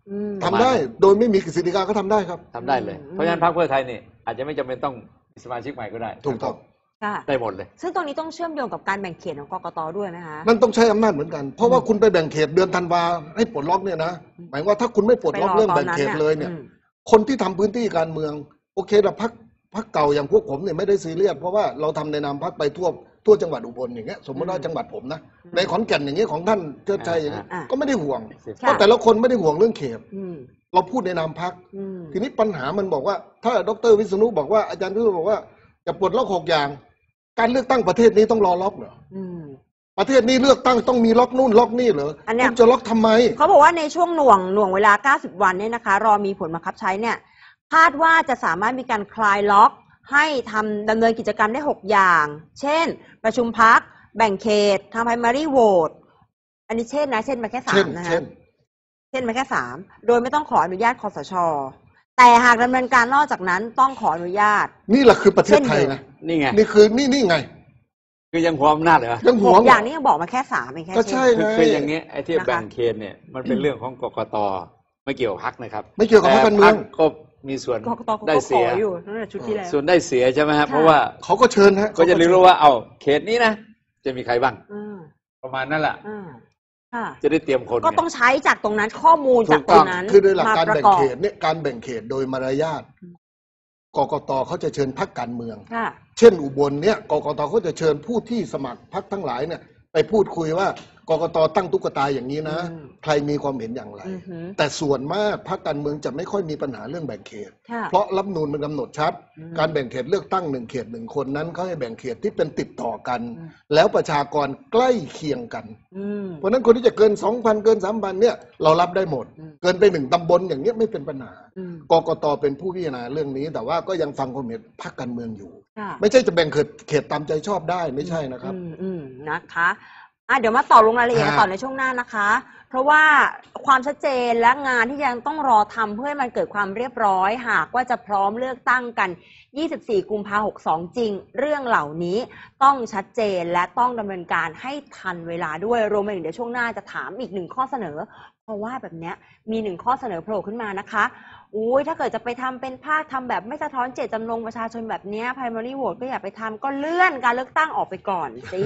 ทำได้โดยไม่มีกฤษฎีกาก็ทำได้ครับ
ทำได้เลยเพราะฉะนั้นพรรคเพื่อไทยนี่อาจจะไม่จำเป็นต้องมีสมาชิกใหม่ก็ได้
ถูกต้อง
ได้หมดเลย
ซึ่งตรงนี้ต้องเชื่อมโยงกับการแบ่งเขตของกกต.ด้วยไหมคะ
มันต้องใช้อำนาจเหมือนกันเพราะว่าคุณไปแบ่งเขตเดือนธันวาให้ปลดล็อกเนี่ยนะหมายว่าถ้าคุณไม่ปลดล็อกเรื่องแบ่งเขตเลยเนี่ยคนที่ทำพื้นที่การเมืองโอเคแต่พรรคพรรคเก่าอย่างพวกผมเนี่ยไม่ได้ซีเรียสเพราะว่าเราทำในนามพรรคไปทั่วทั่วจังหวัดอุบลอย่างเงี้ยสมมติว่าจังหวัดผมนะในขอนแก่นอย่างเงี้ยของท่านเทิดชัยอย่างเงี้ยก็ไม่ได้ห่วงเพราะแต่ละคนไม่ได้ห่วงเรื่องเขตเราพูดในนามพรรคทีนี้ปัญหามันบอกว่าถ้าดร.วิษณุบอกว่าอาจารย์วิษณุบอกว่าจะปลดล็อกหกอย่างการเลือกตั้งประเทศนี้ต้องรอล็อกเหรอประเทศนี้เลือกตั้งต้องมีล็อกนู่นล็อกนี่เหรอคุณจะล็อกทำไม
เขาบอกว่าในช่วงหน่วงหน่วงเวลาเก้าสิบวันเนี่ยนะคะรอมีผลบังคับใช้เนี่ยคาดว่าจะสามารถมีการคลายล็อกให้ทำดำเนินกิจกรรมได้หกอย่างเช่นประชุมพรรคแบ่งเขตทำ primary vote อันนี้เช่นนะเช่นมาแค่สามนะฮะเช่นมาแค่สามโดยไม่ต้องขออนุญาตคสช.แต่หากดำเนินการนอกจากนั้นต้องขออนุญาต
นี่แหละคือประเทศไทยนะ
นี่ไง
นี่คือนี่นี่ไง
คือยังหวงอำนาจเหรอ
ยังหวง
อย่างนี้ยังบอกมาแค่สามเองแค่
ก็ใช่ไง
คืออย่างนี้ไอ้ที่แบ่งเขตเนี่ยมันเป็นเรื่องของกกต.ไม่เกี่ยวกับพรรคนะครับ
ไม่เกี่ยวกับพรรคการเมือง
ก็มีส่วนได้เสีย
อยู่นั่นแหละชุดที่แล้ว
ส่วนได้เสียใช่ไหมครับเพราะว่า
เขาก็เชิญฮะ
ก็จะรู้ว่าเอาเขตนี้นะจะมีใครบ้างประมาณนั้นแหละจะได้เตรียมคน
ก็ต้องใช้จากตรงนั้นข้อมูลจากตรงนั้น
คือโดยหลักการแบ่งเขตเนี่ยการแบ่งเขตโดยมารยาทกกต.เขาจะเชิญพรรคการเมืองเช่นอุบลเนี่ยกกต.เขาจะเชิญผู้ที่สมัครพรรคทั้งหลายเนี่ยไปพูดคุยว่ากกต.ตั้งตุ๊กตาอย่างนี้นะใครมีความเห็นอย่างไรแต่ส่วนมากพรรคการเมืองจะไม่ค่อยมีปัญหาเรื่องแบ่งเขตเพราะรัฐธรรมนูญมันกำหนดชัดการแบ่งเขตเลือกตั้งหนึ่งเขตหนึ่งคนนั้นเขาให้แบ่งเขตที่เป็นติดต่อกันแล้วประชากรใกล้เคียงกันเพราะนั้นคนที่จะเกิน สองพัน เกิน สามพัน เนี่ยเรารับได้หมดเกินไปหนึ่งตำบลอย่างเงี้ยไม่เป็นปัญหากกต.เป็นผู้พิจารณาเรื่องนี้แต่ว่าก็ยังฟังความเห็นพรรคการเมืองอยู่ไม่ใช่จะแบ่งเขตเขตตามใจชอบได้ไม่ใช่นะครับ
อืมนะคะอ่ะเดี๋ยวมาต่อลงรายละเอียดต่อในช่วงหน้านะคะเพราะว่าความชัดเจนและงานที่ยังต้องรอทำเพื่อให้มันเกิดความเรียบร้อยหากว่าจะพร้อมเลือกตั้งกันยี่สิบสี่กุมภาพันธ์หกสิบสองจริงเรื่องเหล่านี้ต้องชัดเจนและต้องดำเนินการให้ทันเวลาด้วยรวมไปถึงเดี๋ยวช่วงหน้าจะถามอีกหนึ่งข้อเสนอเพราะว่าแบบนี้มีหนึ่งข้อเสนอโผล่ขึ้นมานะคะอุ้ยถ้าเกิดจะไปทำเป็นภาคทำแบบไม่สะท้อนเจตจำนงประชาชนแบบนี้ primary vote ก็อย่าไปทำก็เลื่อนการเลือกตั้งออกไปก่อนสิ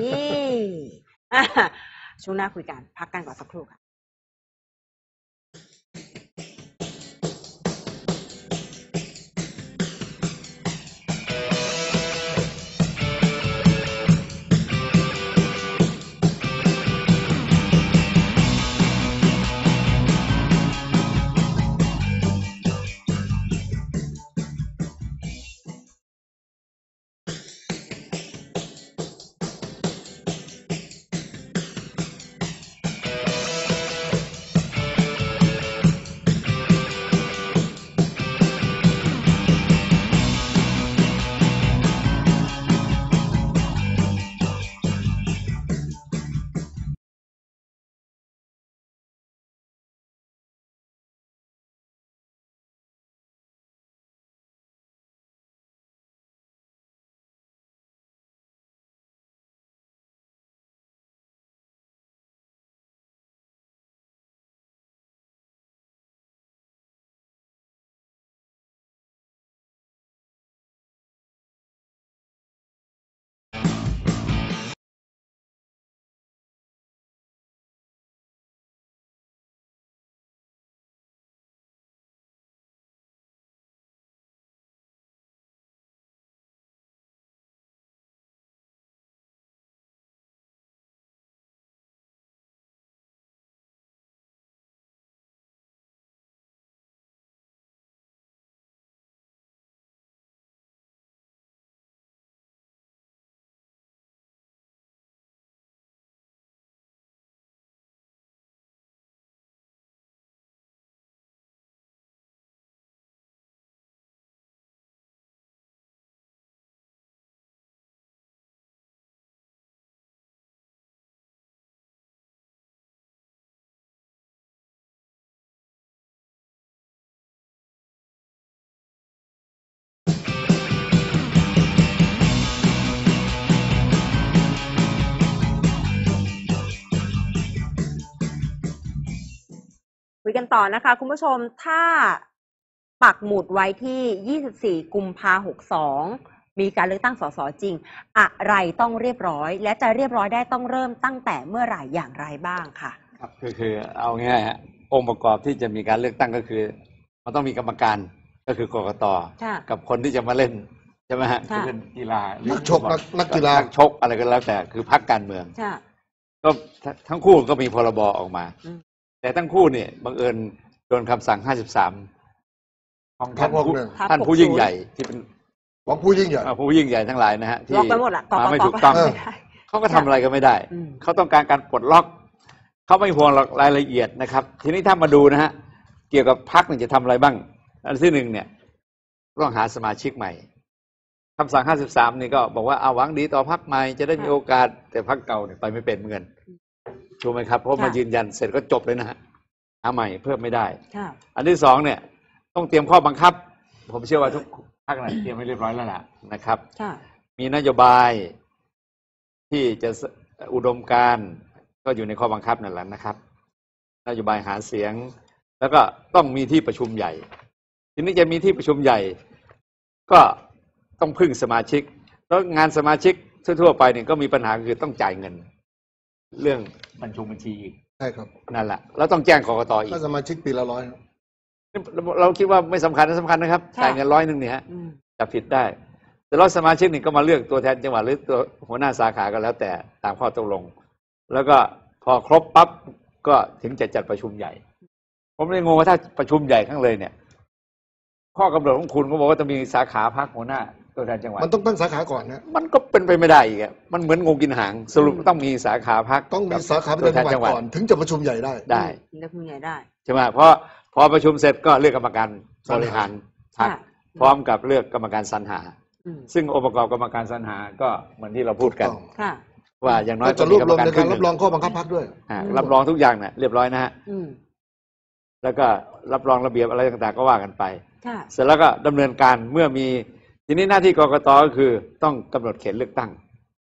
ช่วงหน้าคุยกันพักกันก่อนสักครู่ค่ะกันต่อนะคะคุณผู้ชมถ้าปักหมุดไว้ที่ยี่สิบสี่กุมภาพันธ์หกสองมีการเลือกตั้งสสจริงอะไรต้องเรียบร้อยและจะเรียบร้อยได้ต้องเริ่มตั้งแต่เมื่อไหร่อย่างไรบ้างค่ะ
ครับคือคือเอาง่ายฮะองค์ประกอบที่จะมีการเลือกตั้งก็คือมันต้องมีกรรมการก็คือกกต.กับคนที่จะมาเล่นใช่ไหมฮะคือเล่นกีฬา
นักชกนักกีฬา
นักชกอะไรก็แล้วแต่คือพรรคการเมืองก็ทั้งคู่ก็มีพรบออกมาแต่ทั้งคู่เนี่ยบังเอิญโดนคำสั่งห้าสิบสามของท่านผู้ท่านผู้ยิ่งใหญ่ที่เป็น
ของผู้ยิ่งใหญ่
ผู้ยิ่งใหญ่ทั้งหลายนะฮะที่
มา
ไม่ถูกต้องเขาก็ทำอะไรก็ไม่ได้เขาต้องการการปลดล็อกเขาไม่ห่วงรายละเอียดนะครับทีนี้ถ้ามาดูนะฮะเกี่ยวกับพรรคเนี่ยจะทำอะไรบ้างอันที่หนึ่งเนี่ยต้องหาสมาชิกใหม่คำสั่งห้าสิบสามนี่ก็บอกว่าเอาหวังดีต่อพรรคใหม่จะได้มีโอกาสแต่พรรคเก่าเนี่ยไปไม่เป็นเหมือนกันถูกไหมครับเพราะมายืนยันเสร็จก็จบเลยนะฮะหาใหม่เพิ่มไม่ได้อันที่สองเนี่ยต้องเตรียมข้อบังคับผมเชื่อว่าทุกพรรคเนี่ยเตรียมไว้เรียบร้อยแล้วล่ะนะครับมีนโยบายที่จะอุดมการณ์ก็อยู่ในข้อบังคับนั่นแหละนะครับนโยบายหาเสียงแล้วก็ต้องมีที่ประชุมใหญ่ทีนี้จะมีที่ประชุมใหญ่ก็ต้องพึ่งสมาชิกแล้วงานสมาชิกทั่วๆไปเนี่ยก็มีปัญหาคือต้องจ่ายเงินเรื่องบัญชีบัญชีอีก
ใช่ครับ
นั่นแหละแล้วต้องแจ้งกกต.อีก
ถ้าสมาชิกปีละร้อย
เราคิดว่าไม่สำคัญนะสำคัญนะครับจ่ายเงินร้อยหนึ่งเนี่ยจะผิดได้แต่เราสมาชิกนี่ก็มาเลือกตัวแทนจังหวัดหรือตัวหัวหน้าสาขาก็แล้วแต่ตามข้อตกลงแล้วก็พอครบปั๊บก็ถึงจะจัดประชุมใหญ่ผมเลยงงว่าถ้าประชุมใหญ่ข้างเลยเนี่ยข้อกำหนดของคุณก็บอกว่าจะมีสาขาพรรคหัวหน้าตัวแทนจังหวัด
มันต้องตั้งสาขาก่อนนะ
มันก็เป็นไปไม่ได้อีกอ่ะมันเหมือนงงกินหางสรุปต้องมีสาขาพรรค
ต้องมีสาขาตัวแทนจังหวัดก่อนถึงจะประชุมใหญ่ได้
ได้
ประชุมใหญ่ได้
ใช่ไหมเพราะพอประชุมเสร็จก็เลือกกรรมการบริหารพรรคพร้อมกับเลือกกรรมการสรรหาซึ่งองค์ประกอบกรรมการสรรหาก็เหมือนที่เราพูดกันว่าอย่างน้อย
จะรวบรวมในการรับรองข้อบังคับพรรคด้วย
รับรองทุกอย่างเนี่ยเรียบร้อยนะฮะแล้วก็รับรองระเบียบอะไรต่างๆก็ว่ากันไปเสร็จแล้วก็ดำเนินการเมื่อมีทีนี้หน้าที่กกต.ก็คือต้องกำหนดเขตเลือกตั้ง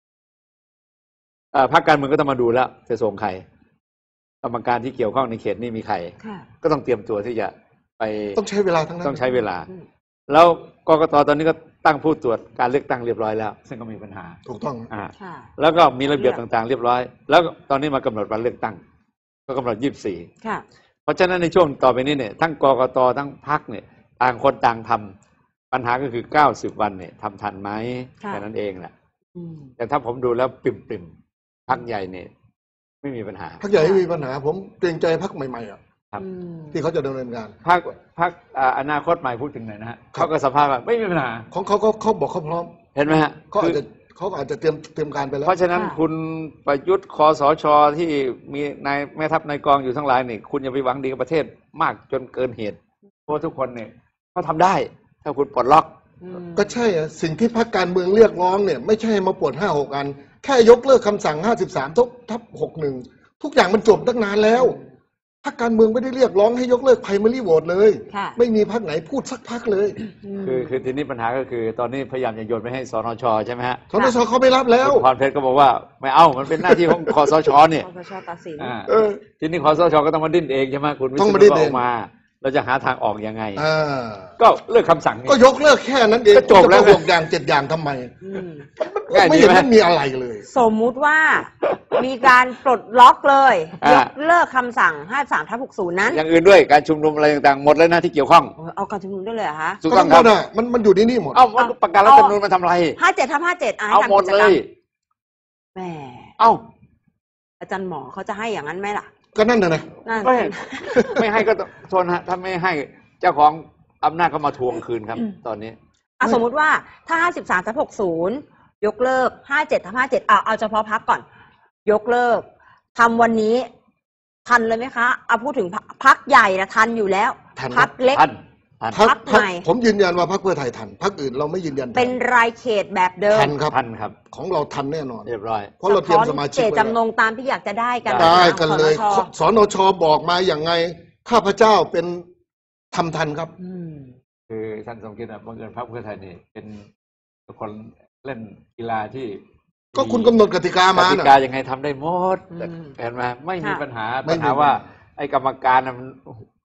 พรรคการเมืองก็ต้องมาดูแล้วจะส่งใครกรรมการที่เกี่ยวข้องในเขตนี้มีใครก็ต้องเตรียมตัวที่จะไป
ต้องใช้เวลาทั้งนั้น
ต้องใช้เวลาแล้วกกต.ตอนนี้ก็ตั้งผู้ตรวจการเลือกตั้งเรียบร้อยแล้วซึ่งก็มีปัญหา
ถูกต้อง
อ่าแล้วก็มีระเบียบต่างๆเรียบร้อยแล้วตอนนี้มากำหนดวันเลือกตั้งก็กำหนดยี่สิบสี่เพราะฉะนั้นในช่วงต่อไปนี้เนี่ยทั้งกกต.ทั้งพรรคเนี่ยต่างคนต่างทำปัญหาก็คือเก้าสิบวันเนี่ยทำทันไหมแค่นั้นเองแหละแต่ถ้าผมดูแล้วปิ่มๆพรรคใหญ่เนี่ยไม่มีปัญหา
พรรคใหญ่ไม่มีปัญหาผมเกรงใจพรรคใหม่ๆอ่ะครับที่เขาจะดำเนินงาน
พรรคพรรคอนาคตใหม่พูดถึงไหนนะฮะเขาก็สภาพแบบไม่มีปัญหา
ของเขาเขาเขาบอกเขาพร้อม
เห็นไหมฮะ
เขาอาจจะเขาอาจจะเตรียมเตรียมการไปแล้ว
เพราะฉะนั้นคุณประยุทธ์คสช.ที่มีนายแม่ทัพนายกองอยู่ทั้งหลายเนี่ยคุณอย่าไปหวังดีกับประเทศมากจนเกินเหตุเพราะทุกคนเนี่ยเขาทำได้ถ้าคุณปลดล็อก
ก็ใช่อะสิ่งที่พรรคการเมืองเรียกร้องเนี่ยไม่ใช่มาปวดห้าหกอันแค่ยกเลิกคำสั่งห้าสิบสามทับหกหนึ่งทุกอย่างมันจบตั้งนานแล้วพรรคการเมืองไม่ได้เรียกร้องให้ยกเลิก primary vote เลยไม่มีพรรคไหนพูดสักพรรคเลย
คือคือทีนี้ปัญหาก็คือตอนนี้พยายามจะโยนไปให้สนช.ใช่ไหมฮะ
สนช.เขาไม่รับแล้ว
พรเพชรก็บอกว่าไม่เอามันเป็นหน้าที่ของคสช.เนี่ย
คสช.ตัดสิน
ทีนี้คสช.ก็ต้องมาดิ้นเองใช่ไหมคุณ
ต้องมาดิ้นเอง
มาเราจะหาทางออกยังไงก็เลิกคำสั่ง
ก็ยกเลิกแค่นั้นเอง
ก็จบแล้ว
หกอย่างเจ็ดอย่างทำไมไม่เห็นมันมีอะไรเลย
สมมุติว่ามีการปลดล็อกเลยยกเลิกคำสั่งห้าสิบสามทับหกสิบนั้น
อย่างอื่นด้วยการชุมนุมอะไรต่างๆหมดแล้วนะที่เกี่ยวข้อง
เอาการชุมนุมด้วยเลยเหรอคะ
ถูกต้องครับมันมันอยู่ในนี่หมด
เอาประกาศรัฐธรรมนูญมาทำอะไร
ห้าเจ็ดทับห้าเจ็ด
เอาหมดเลย
แหม
เอ้า
อาจารย์หมอเขาจะให้อย่างนั้นไหมล่ะ
ก็นั่นนะ
ไม่ไม่ให้ก็ทนฮะถ้าไม่ให้เจ้าของอำนาจก็มาทวงคืนครับตอนนี้
อ่ะสมมุติว่าถ้าห้าสิบสามทับหกสิบยกเลิกห้าเจ็ดทับห้าเจ็ดเอาเอาเฉพาะพรรคก่อนยกเลิกทำวันนี้ทันเลยไหมคะเอาพูดถึงพรรคใหญ่นะทันอยู่แล้วพรรคเล็ก
พรรคใหม่ผมยืนยันว่าพรรคเพื่อไทยทันพรรคอื่นเราไม่ยืนยัน
เป็นรายเขตแบบเดิม
ทันครับ
ทันครับ
ของเราทันแน่นอน
เรียบร้อย
เพราะเราเตรียมสมาชิก
เจตจำนงตามที่อยากจะได้กัน
ได้กันเลยสนช.บอกมาอย่างไงข้าพเจ้าเป็นทำทันครับ
คือท่านสมคิดนะบังเอิญพรรคเพื่อไทยนี่เป็นคนเล่นกีฬาที่
ก็คุณกำหนดกติกามาก
ติกายังไงทำได้หมดเห็นไหมไม่มีปัญหาปัญหาว่าไอ้กรรมการมัน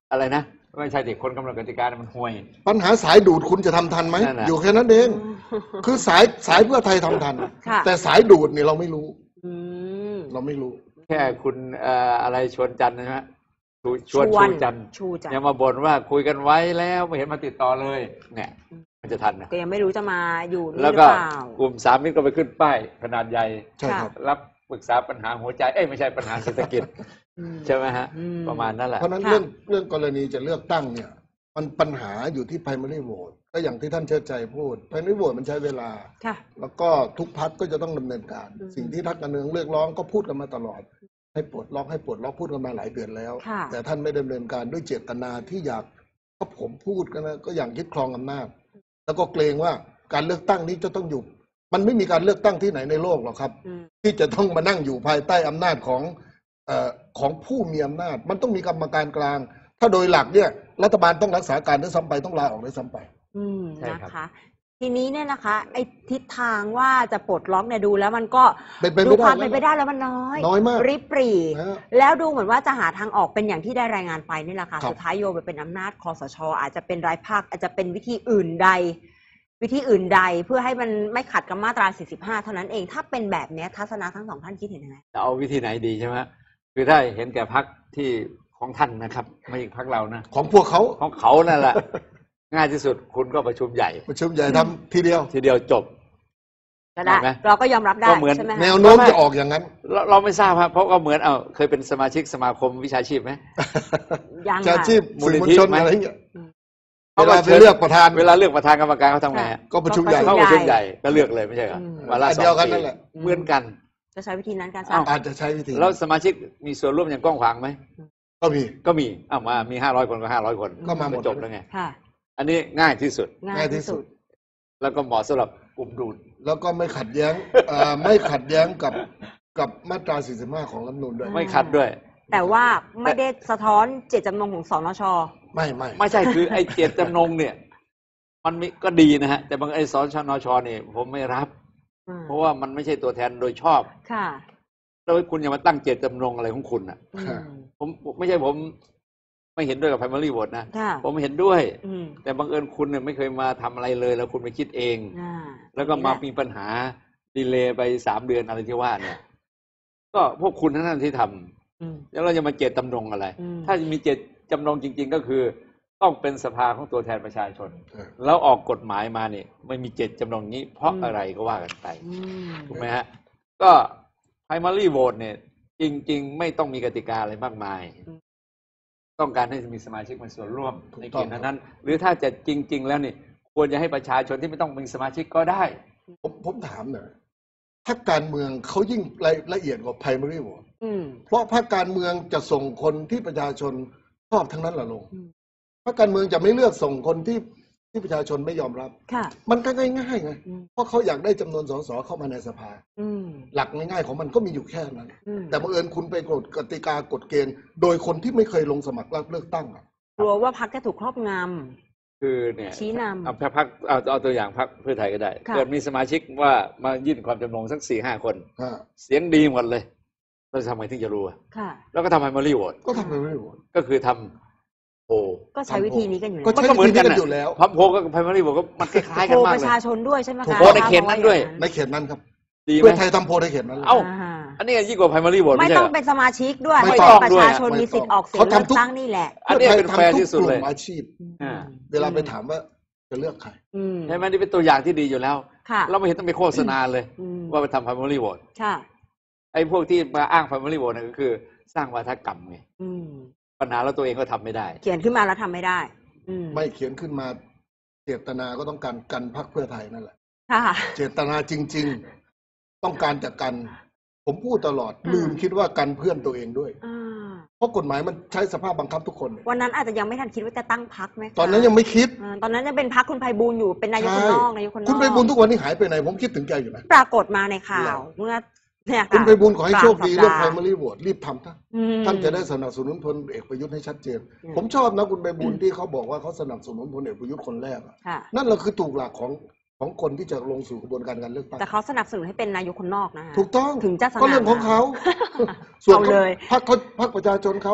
อะไรนะไม่ใช่ที่คนกำหนดกติกามันห่วย
ปัญหาสายดูดคุณจะทำทันไหมอยู่แค่นั้นเองคือสายสายเพื่อไทยทำทันแต่สายดูดเนี่ยเราไม่รู้เราไม่รู้
แค่คุณอะไรชวนจันทร์นะฮะชวนชูจันทร์ยังมาบ่นว่าคุยกันไว้แล้วไม่เห็นมาติดต่อเลยเนี่ยมันจะทันนะ
ก็ยังไม่รู้จะมาอยู่นี่ห
รื
อเปล่
ากลุ่มสามมิตรก็ไปขึ้นป้ายขนาดใหญ่ใช่ครับรับปรึกษาปัญหาหัวใจเอ้ยไม่ใช่ปัญหาเศรษฐกิจใช่ไหมฮะประมาณนั้นแหละ
เพราะนั้นเรื่องเรื่องกรณีจะเลือกตั้งเนี่ยมันปัญหาอยู่ที่ primary vote ก็อย่างที่ท่านเชิดใจพูด primary vote มันใช้เวลาแล้วก็ทุกพรรคก็จะต้องดำเนินการสิ่งที่พรรคการเมืองเรียกร้องก็พูดกันมาตลอดให้ปลดล็อกให้ปลดล็อกพูดกันมาหลายเดือนแล้วแต่ท่านไม่ดำเนินการด้วยเจตนาที่อยากก็ผมพูดกันนะก็อย่างยึดครองอำนาจแล้วก็เกรงว่าการเลือกตั้งนี้จะต้องอยู่มันไม่มีการเลือกตั้งที่ไหนในโลกหรอกครับที่จะต้องมานั่งอยู่ภายใต้อำนาจของเอ่อของผู้มีอำนาจมันต้องมีกรรมการกลางถ้าโดยหลักเนี่ยรัฐบาลต้องรักษาการด้วยซ้ำไปต้องลาออกด้วยซ้ำไป
อืมนะคะทีนี้เนี่ยนะคะไอ้ทิศทางว่าจะปลดล็อกเนี่ยดูแล้วมันก็ดูความเป็นไปได้แล้วมันน้อย
น้อยมาก
ริบปรีแล้วดูเหมือนว่าจะหาทางออกเป็นอย่างที่ได้รายงานไปนี่แหละค่ะสุดท้ายโยไปเป็นอำนาจคสช.อาจจะเป็นรายภาคอาจจะเป็นวิธีอื่นใดวิธีอื่นใดเพื่อให้มันไม่ขัดกับมาตราสี่สิบห้าเท่านั้นเองถ้าเป็นแบบนี้ทัศนะทั้งสองท่านคิดเห็นยังไง
จะเอาวิธีไหนดีใช่ไหมคือถ้าเห็นแก่พรรคที่ของท่านนะครับไม่ใช่พรรคเรานะ
ของพวกเขา
ของเขานั่นแหละง่ายที่สุดคุณก็ประชุมใหญ่
ประชุมใหญ่ทำทีเดียว
ทีเดียวจบ
ก็ได้เราก็ยอมรับได้ใช่ไหม
แนวโน้มจะออกอย่างนั้น
เราเราไม่ทราบครับเพราะก็เหมือนเอาเคยเป็นสมาชิกสมาคมวิชาชีพไหม
ยัง
วิชาชีพมูลนิธิอะไรอย่างเงี้ยเวลาไปเลือกประธาน
เวลาเลือกประธานกรรมการเขาทำไง
ก็ประชุมใหญ่
เขาประชุมใหญ่ก็เลือกเลยไม่ใช่เหรอ
มาละเดียวกันนั่นแหละ
เหมือนกัน
จะใช้วิธีนั้นการ
อาจจะใช้วิธี
แล้วสมาชิกมีส่วนร่วมอย่างกว้างขวางไหม
ก็มี
ก็มีอ้าวมามีห้าร้อยคนก็ห้าร้อยคน
ก็มาหมด
จบแล้วไงอันนี้ง่ายที่สุด
ง่ายที่สุด
แล้วก็เหมาะสำหรับกลุ่มดูด
แล้วก็ไม่ขัดแย้งไม่ขัดแย้งกับกับมาตราสี่สิบห้าของรัฐธรรมนูญด้วย
ไม่ขัดด้วย
แต่ว่าไม่ได้สะท้อนเจตจำนงของสนช.
ไม่ไม่
ไม่ใช่คือไอ้เจตจำนงเนี่ยมันก็ดีนะฮะแต่บางไอ้สนช.เนี่ยผมไม่รับเพราะว่ามันไม่ใช่ตัวแทนโดยชอบ
ค่ะ
แล้วคุณอย่ามาตั้งเจตจำนงอะไรของคุณอ่ะผมไม่ใช่ผมไม่เห็นด้วยกับ primary vote นะผมเห็นด้วยแต่บังเอิญคุณเนี่ยไม่เคยมาทำอะไรเลยแล้วคุณไปคิดเองแล้วก็มามีปัญหาดีเลย์ไปสามเดือนอะไรที่ว่าเนี่ยก็พวกคุณนั่นที่ทำแล้วเราจะมาเจตจำนงอะไรถ้ามีเจตจำนงจริงๆก็คือต้องเป็นสภาของตัวแทนประชาชนแล้วออกกฎหมายมาเนี่ยไม่มีเจตจำนงนี้เพราะอะไรก็ว่ากันไปถูกไหมฮะก็ primary vote เนี่ยจริงๆไม่ต้องมีกติกาอะไรมากมายต้องการให้มีสมาชิกมีส่วนร่วมในเกณฑ์นั้นหรือถ้าจะจริงๆแล้วนี่ควรจะให้ประชาชนที่ไม่ต้องเป็นสมาชิกก็ได้
ผมผมถามหน่อยพรรคการเมืองเขายิ่งละเอียดกว่า primary vote เพราะพรรคการเมืองจะส่งคนที่ประชาชนชอบทั้งนั้นแหละลงพรรคการเมืองจะไม่เลือกส่งคนที่ที่ประชาชนไม่ยอมรับมันก็ง่ายๆไงเพราะเขาอยากได้จำนวนสสเข้ามาในสภาหลักง่ายๆของมันก็มีอยู่แค่นั้นแต่บังเอิญคุณไปกฎกติกากฎเกณฑ์โดยคนที่ไม่เคยลงสมัครรับเลือกตั้งอ่ะ
กลัวว่าพรรคจะถูกครอบง
ำคือเนี่ย
ชี้นำ
เอาพรรคเอาเอาตัวอย่างพรรคเพื่อไทยก็ได้เกิดมีสมาชิกว่ามายื่นความจำนงสักสี่ห้าคนเสียงดีหมดเลยเราจะทำไงที่จะรู้อ่ะแล้วก็ทำไมมารีโหวต
ก็ทำไมมารีโหวต
ก็คือทำโอ้
ก็ใช้วิธีนี้กันอยู่แล้ว
ก็ใช้วิธีนี้กันอยู่แล้ว
พับโพกับไพรมารีโหวตก็มันคล้ายๆกันมากเลย
ประชาชนด้วยใช่ไหมคะ
โพในเขตนั้นด้วย
ในเขตนั้นครับเพื่อไทยทำโพในเขตนั้น
เอ้าอันนี้ยิ่งกว่าไพรมารีโหวต
ไม่ต้องเป็นสมาชิกด้วย
ไม่ต้อง
ประชาชนมีสิทธิ์ออกเสียงเลือกตั้งนี่แหละ
อันนี้เป็นแฟร์ที่สุดเลย
อาชีพเวลาไปถามว่าจะเลือกใคร
ใช่ไหมนี่เป็นตัวอย่างที่ดีอยู่แล้วเราไม่เห็นต้องไปโฆษณาเลยว่าไปทำไพรมารีโหวตไอ้พวกที่มาอ้างไพรมารีโหวตนั่นก็คือสร้างวาทกรรมไงปัญหาแล้วตัวเองก็ทำไม่ได้
เขียนขึ้นมาแล้วทำไม่ได้
ไม่เขียนขึ้นมาเจตนาก็ต้องการกันพรรคเพื่อไทยนั่นแหละเจตนาจริงๆต้องการจะกันผมพูดตลอดลืมคิดว่ากันเพื่อนตัวเองด้วยเพราะกฎหมายมันใช้สภาพบังคับทุกคน
วันนั้นอาจจะยังไม่ทันคิดว่าจะตั้งพรรคไหม
ตอนนั้นยังไม่คิด
ตอนนั้นยังเป็นพรรคคุณไพบูลย์อยู่เป็นนายกคนนอกนายกคนนอก
คุณไพบูลย์ทุกวันนี้หายไปไหนผมคิดถึงแกอยู่นะ
ปรากฏมาในข่าวเมื่อ
คุณไพบูลย์ขอให้โชคดีเรื่อง primary vote รีบทำท่านท่านจะได้สนับสนุนพลเอกประยุทธ์ให้ชัดเจนผมชอบนะคุณไพบูลย์ที่เขาบอกว่าเขาสนับสนุนพลเอกประยุทธ์คนแรกนั่นแหละคือถูกหลักของของคนที่จะลงสู่กระบวนการการเลือกตั้ง
แต่เขาสนับสนุนให้เป็นนายกคนนอกนะ
ถูกต้อง
ถึงจะสนับ
ก็เรื่องของเขาส่วนเลยพรรคพรรคประชาชนเขาเนี่ย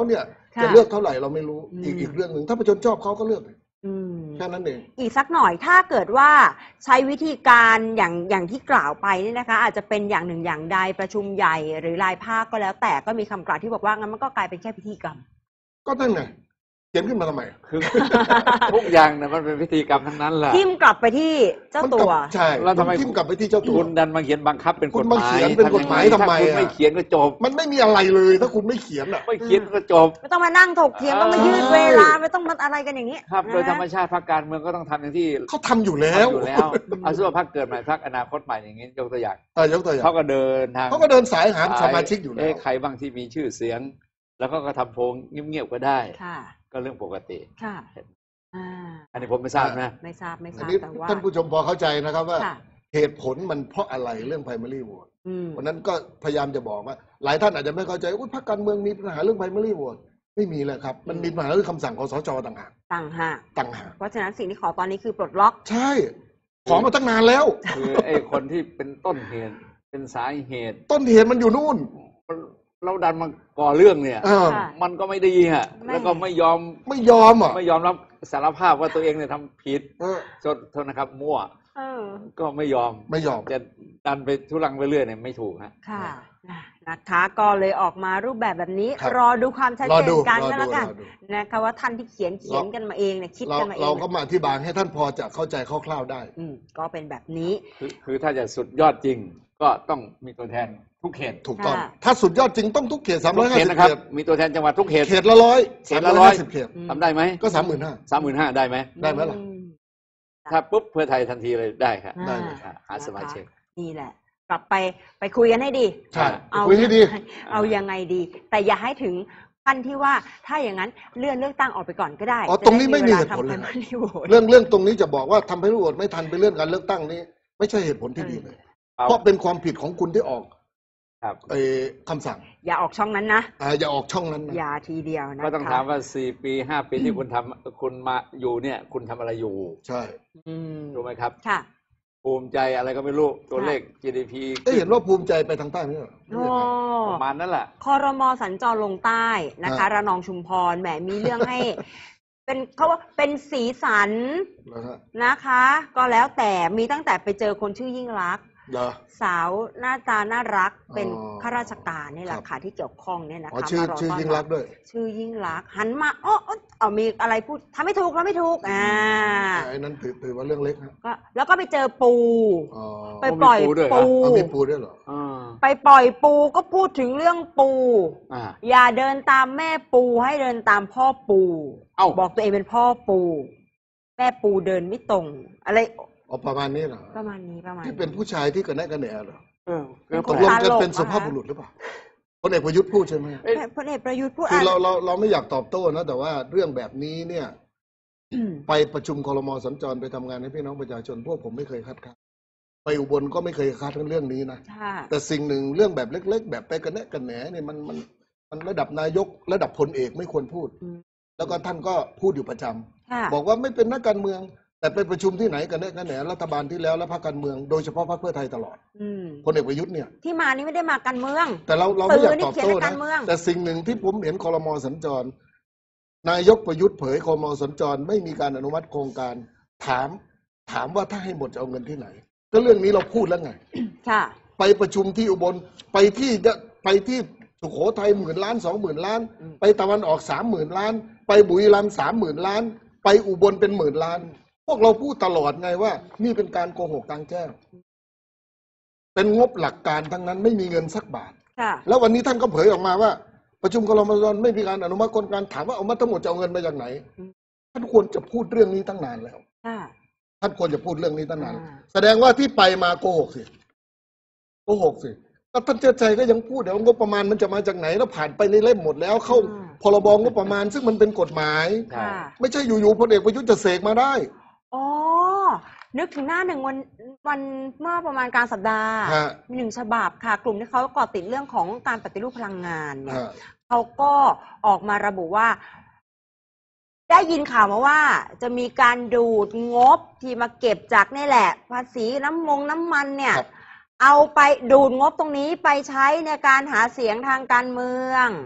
จะเลือกเท่าไหร่เราไม่รู้อีกอีกเรื่องหนึ่งถ้าประชาชนชอบเขาก็เลือกแค่นั้นเอง
อีกสักหน่อยถ้าเกิดว่าใช้วิธีการอย่างอย่างที่กล่าวไปนี่นะคะอาจจะเป็นอย่างหนึ่งอย่างใดประชุมใหญ่หรือรายภาคก็แล้วแต่ก็มีคำกล่าวที่บอกว่างั้นมันก็กลายเป็นแค่พิธีกรรม
ก็นั่นไงเขียนขึ้นมาทำไม
คือทุกอย่างเนี่ยมันเป็นพิธีกรรมทั้งนั้นแหละ
ทิ่มกลับไปที่เจ้าตัว
ใช่แล้วทำไมทิ่มกลับไปที่เจ้าตัว
คุณดันมาเขียนบังคับเป็นกฎหมาย
คุณมาเขียนเป็นกฎหมายทำไม
คุณไม่เขียนก็จบ
มันไม่มีอะไรเลยถ้าคุณไม่เขียนอ่ะ
ไม่เขียนก็จบ
ไม่ต้องมานั่งถกเถียงต้องมายืดเวลาไม่ต้องมาอะไรกันอย่างนี้
ครับโดยธรรมชาติพรรคการเมืองก็ต้องทำอย่างที่
เขาทำอยู่แล้ว
อยู่แล้วเอาส่วนพรรคเกิดใหม่พรรคอนาคตใหม่อย่างนี้ยกตัวอย่าง
เออยกตัวอย่าง
เขาก็เดินทาง
เขาก็เดินสายหาสมาชิกอยู่แล้ว
ใครบางที่มีชื่อเสียงแล้วก็ก็ทำโพลเงียบๆก็ได้ก็เรื่องปกติ
ค่ะ
อันนี้ผมไม่ทราบนะ
ไม่ทราบไม่ทราบแต่ว่า
ท่านผู้ชมพอเข้าใจนะครับว่าเหตุผลมันเพราะอะไรเรื่อง primary vote วันนั้นก็พยายามจะบอกว่าหลายท่านอาจจะไม่เข้าใจว่าพรรคการเมืองมีปัญหาเรื่อง primary vote ไม่มีเลยครับมันมีปัญหาเรื่องคำสั่งคสช.ต่างหาก
ต่างหาก
ต่างหาก
เพราะฉะนั้นสิ่งที่ขอตอนนี้คือปลดล็อก
ใช่ขอมาตั้งนานแล้ว
คือไอ้คนที่เป็นต้นเหตุเป็นสาเหตุ
ต้นเหตุมันอยู่นู่น
เราดันมาก่อเรื่องเนี่ยมันก็ไม่ดีฮะแล้วก็ไม่ยอม
ไม่ยอมอ่ะ
ไม่ยอมรับสารภาพว่าตัวเองเนี่ยทำผิดจนโทษนะครับมั่วก็ไม่ยอม
ไม่ยอม
จะดันไปทุรังไปเรื่อยเนี่ยไม่ถูกฮะ
ค่ะนะคะก็เลยออกมารูปแบบแบบนี้รอดูความชัดเจนกันก็แล้วกันนะคะว่าท่านที่เขียนเขียนกันมาเองเนี่ยคิดกันมาเอง
เราก็มาอธิบายให้ท่านพอจะเข้าใจคร่าวๆได้
ก็เป็นแบบนี้
คือคือถ้าจะสุดยอดจริงก็ต้องมีตัวแทนทุกเขต
ถูกต้องถ้าสุดยอดจริงต้องทุกเขตสามร้อยห้าสิบเขต
มีตัวแทนจังหวัดทุกเขต
เขตละร้อย
เขตละร้อย
สิบเขต
ทำได้ไหม
ก็สามหมื่นห้า
สามหมื่นห้าได้ไหม
ได้ไหมล่ะ
ถ้าปุ๊บเพื่อไทยทันทีเลยได้ครับ
ได้
หาสมาชิก
นี่แหละกลับไปไปคุยกันให้ดี
ใช่คุยให้ดี
เอายังไงดีแต่อย่าให้ถึงขั้นที่ว่าถ้าอย่างนั้นเลื่อนเลือกตั้งออกไปก่อนก็ได้
อ๋อตรงนี้ไม่มีเหตุผลเลยเรื่องเรื่องตรงนี้จะบอกว่าทำให้รู้ไม่ทันไปเลื่อนการเลือกตั้งนี้ไม่ใช่เหตุผลที่ดีเลยเพราะเป็นความผิดของคุณที่ออกไอ้คำสั่ง
อย่าออกช่องนั้นนะ
อย่าออกช่องนั้น
นะอย่าทีเดียวนะ
ก็ต้องถามว่าสี่ปีห้าปีที่คุณทำคุณมาอยู่เนี่ยคุณทำอะไรอยู่
ใช่
รู้ไหมครับ
ค่ะ
ภูมิใจอะไรก็ไม่รู้ตัวเลข จี ดี พี
ได้เห็นว่าภูมิใจไปทางใต้ไหม
ประมาณนั้นแหละ
ครม.สัญจรลงใต้นะคะระนองชุมพรแหมมีเรื่องให้เป็นเขาว่าเป็นสีสันนะคะก็แล้วแต่มีตั้งแต่ไปเจอคนชื่อยิ่งลักษณ์สาวหน้าตาน่ารักเป็นข้าราชการนี่แหละค่ะที่เกี่ยวข้องเนี่ยนะคะ
ชื่อชื่อยิ่งลักษณ์ด้วย
ชื่อยิ่งลักษณ์หันมาอ๋ออ๋อมีอะไรพูดทำไม่ถูกแล้วไม่ถูกอ่า
ไอ้นั้นถือถือว่าเรื่องเล็กนะ
ก็แล้วก็ไปเจอปูไปปล่อยปู
มีปูด้วยเหรอ
ไปปล่อยปูก็พูดถึงเรื่องปูอย่าเดินตามแม่ปูให้เดินตามพ่อปูบอกตัวเองเป็นพ่อปูแม่ปูเดินไม่ตรงอะไร
อ๋อประมาณนี้เหรอ
ประมาณนี้ประมาณ
ที่เป็นผู้ชายที่กระแนกกระแหน่เหรอเออตกลงกันเป็นสุภาพบุรุษหรือเปล่าพลเอกประยุทธ์พูดใช่ไหม
พลเอกประยุทธ์พูด
คือเราเราเราไม่อยากตอบโต้นะแต่ว่าเรื่องแบบนี้เนี่ยไปประชุมครม.สัญจรไปทำงานให้พี่น้องประชาชนพวกผมไม่เคยคัดค้านไปอุบลก็ไม่เคยคัดเรื่องนี้นะแต่สิ่งหนึ่งเรื่องแบบเล็กๆแบบไปกระแนกกระแหน่เนี่ยมันมันมันระดับนายกระดับพลเอกไม่ควรพูดแล้วก็ท่านก็พูดอยู่ประจำบอกว่าไม่เป็นนักการเมืองแต่ไปประชุมที่ไหนกันเนี่ยกันแหนรัฐบาลที่แล้วและพรรคการเมืองโดยเฉพาะพรรคเพื่อไทยตลอดพลเอกประยุทธ์เนี่ย
ที่มานี่ไม่ได้มาการเมือง
แต่เราเราไม่อยากตอบโต้นะแต่สิ่งหนึ่งที่ผมเห็นครม.สัญจรนายกประยุทธ์เผยครม.สัญจรไม่มีการอนุมัติโครงการถามถามว่าถ้าให้หมดจะเอาเงินที่ไหนก็เรื่องนี้เราพูดแล้วไง
ค่ะ
ไปประชุมที่อุบลไปที่ไปที่สุโขทัยหมื่นล้านสองหมื่นล้านไปตะวันออกสามหมื่นล้านไปบุรีรัมย์สามหมื่นล้านไปอุบลเป็นหมื่นล้านพวกเราพูดตลอดไงว่านี่เป็นการโกหกกลางแจ้งเป็นงบหลักการทั้งนั้นไม่มีเงินสักบาทแล้ววันนี้ท่านก็เผยออกมาว่าประชุมครม.ไม่มีการอนุมัติโครงการถามว่าเอามาทั้งหมดจะเอาเงินมาจากไหนท่านควรจะพูดเรื่องนี้ตั้งนานแล้วท่านควรจะพูดเรื่องนี้ตั้งนานแสดงว่าที่ไปมาโกหกสิโกหกสิแล้วท่านเจ้าใจก็ยังพูดเดี๋ยวงบประมาณมันจะมาจากไหนแล้วผ่านไปในเล่มหมดแล้วเข้าพรบงบประมาณซึ่งมันเป็นกฎหมายไม่ใช่อยู่ๆพลเอกประยุทธ์จะเสกมาได้
อ๋อนึกถึงหน้าหนึ่งวันวันเมื่อประมาณกลางสัปดาห์มีหนึ่งฉบับค่ะกลุ่มที่เขาก่อติดเรื่องของการปฏิรูปพลังงานเนี่ยเขาก็ออกมาระบุว่าได้ยินข่าวมาว่าจะมีการดูดงบที่มาเก็บจากนี่แหละภาษีน้ำมงน้ำมันเนี่ยเอาไปดูดงบตรงนี้ไปใช้ในการหาเสียงทางการเมือง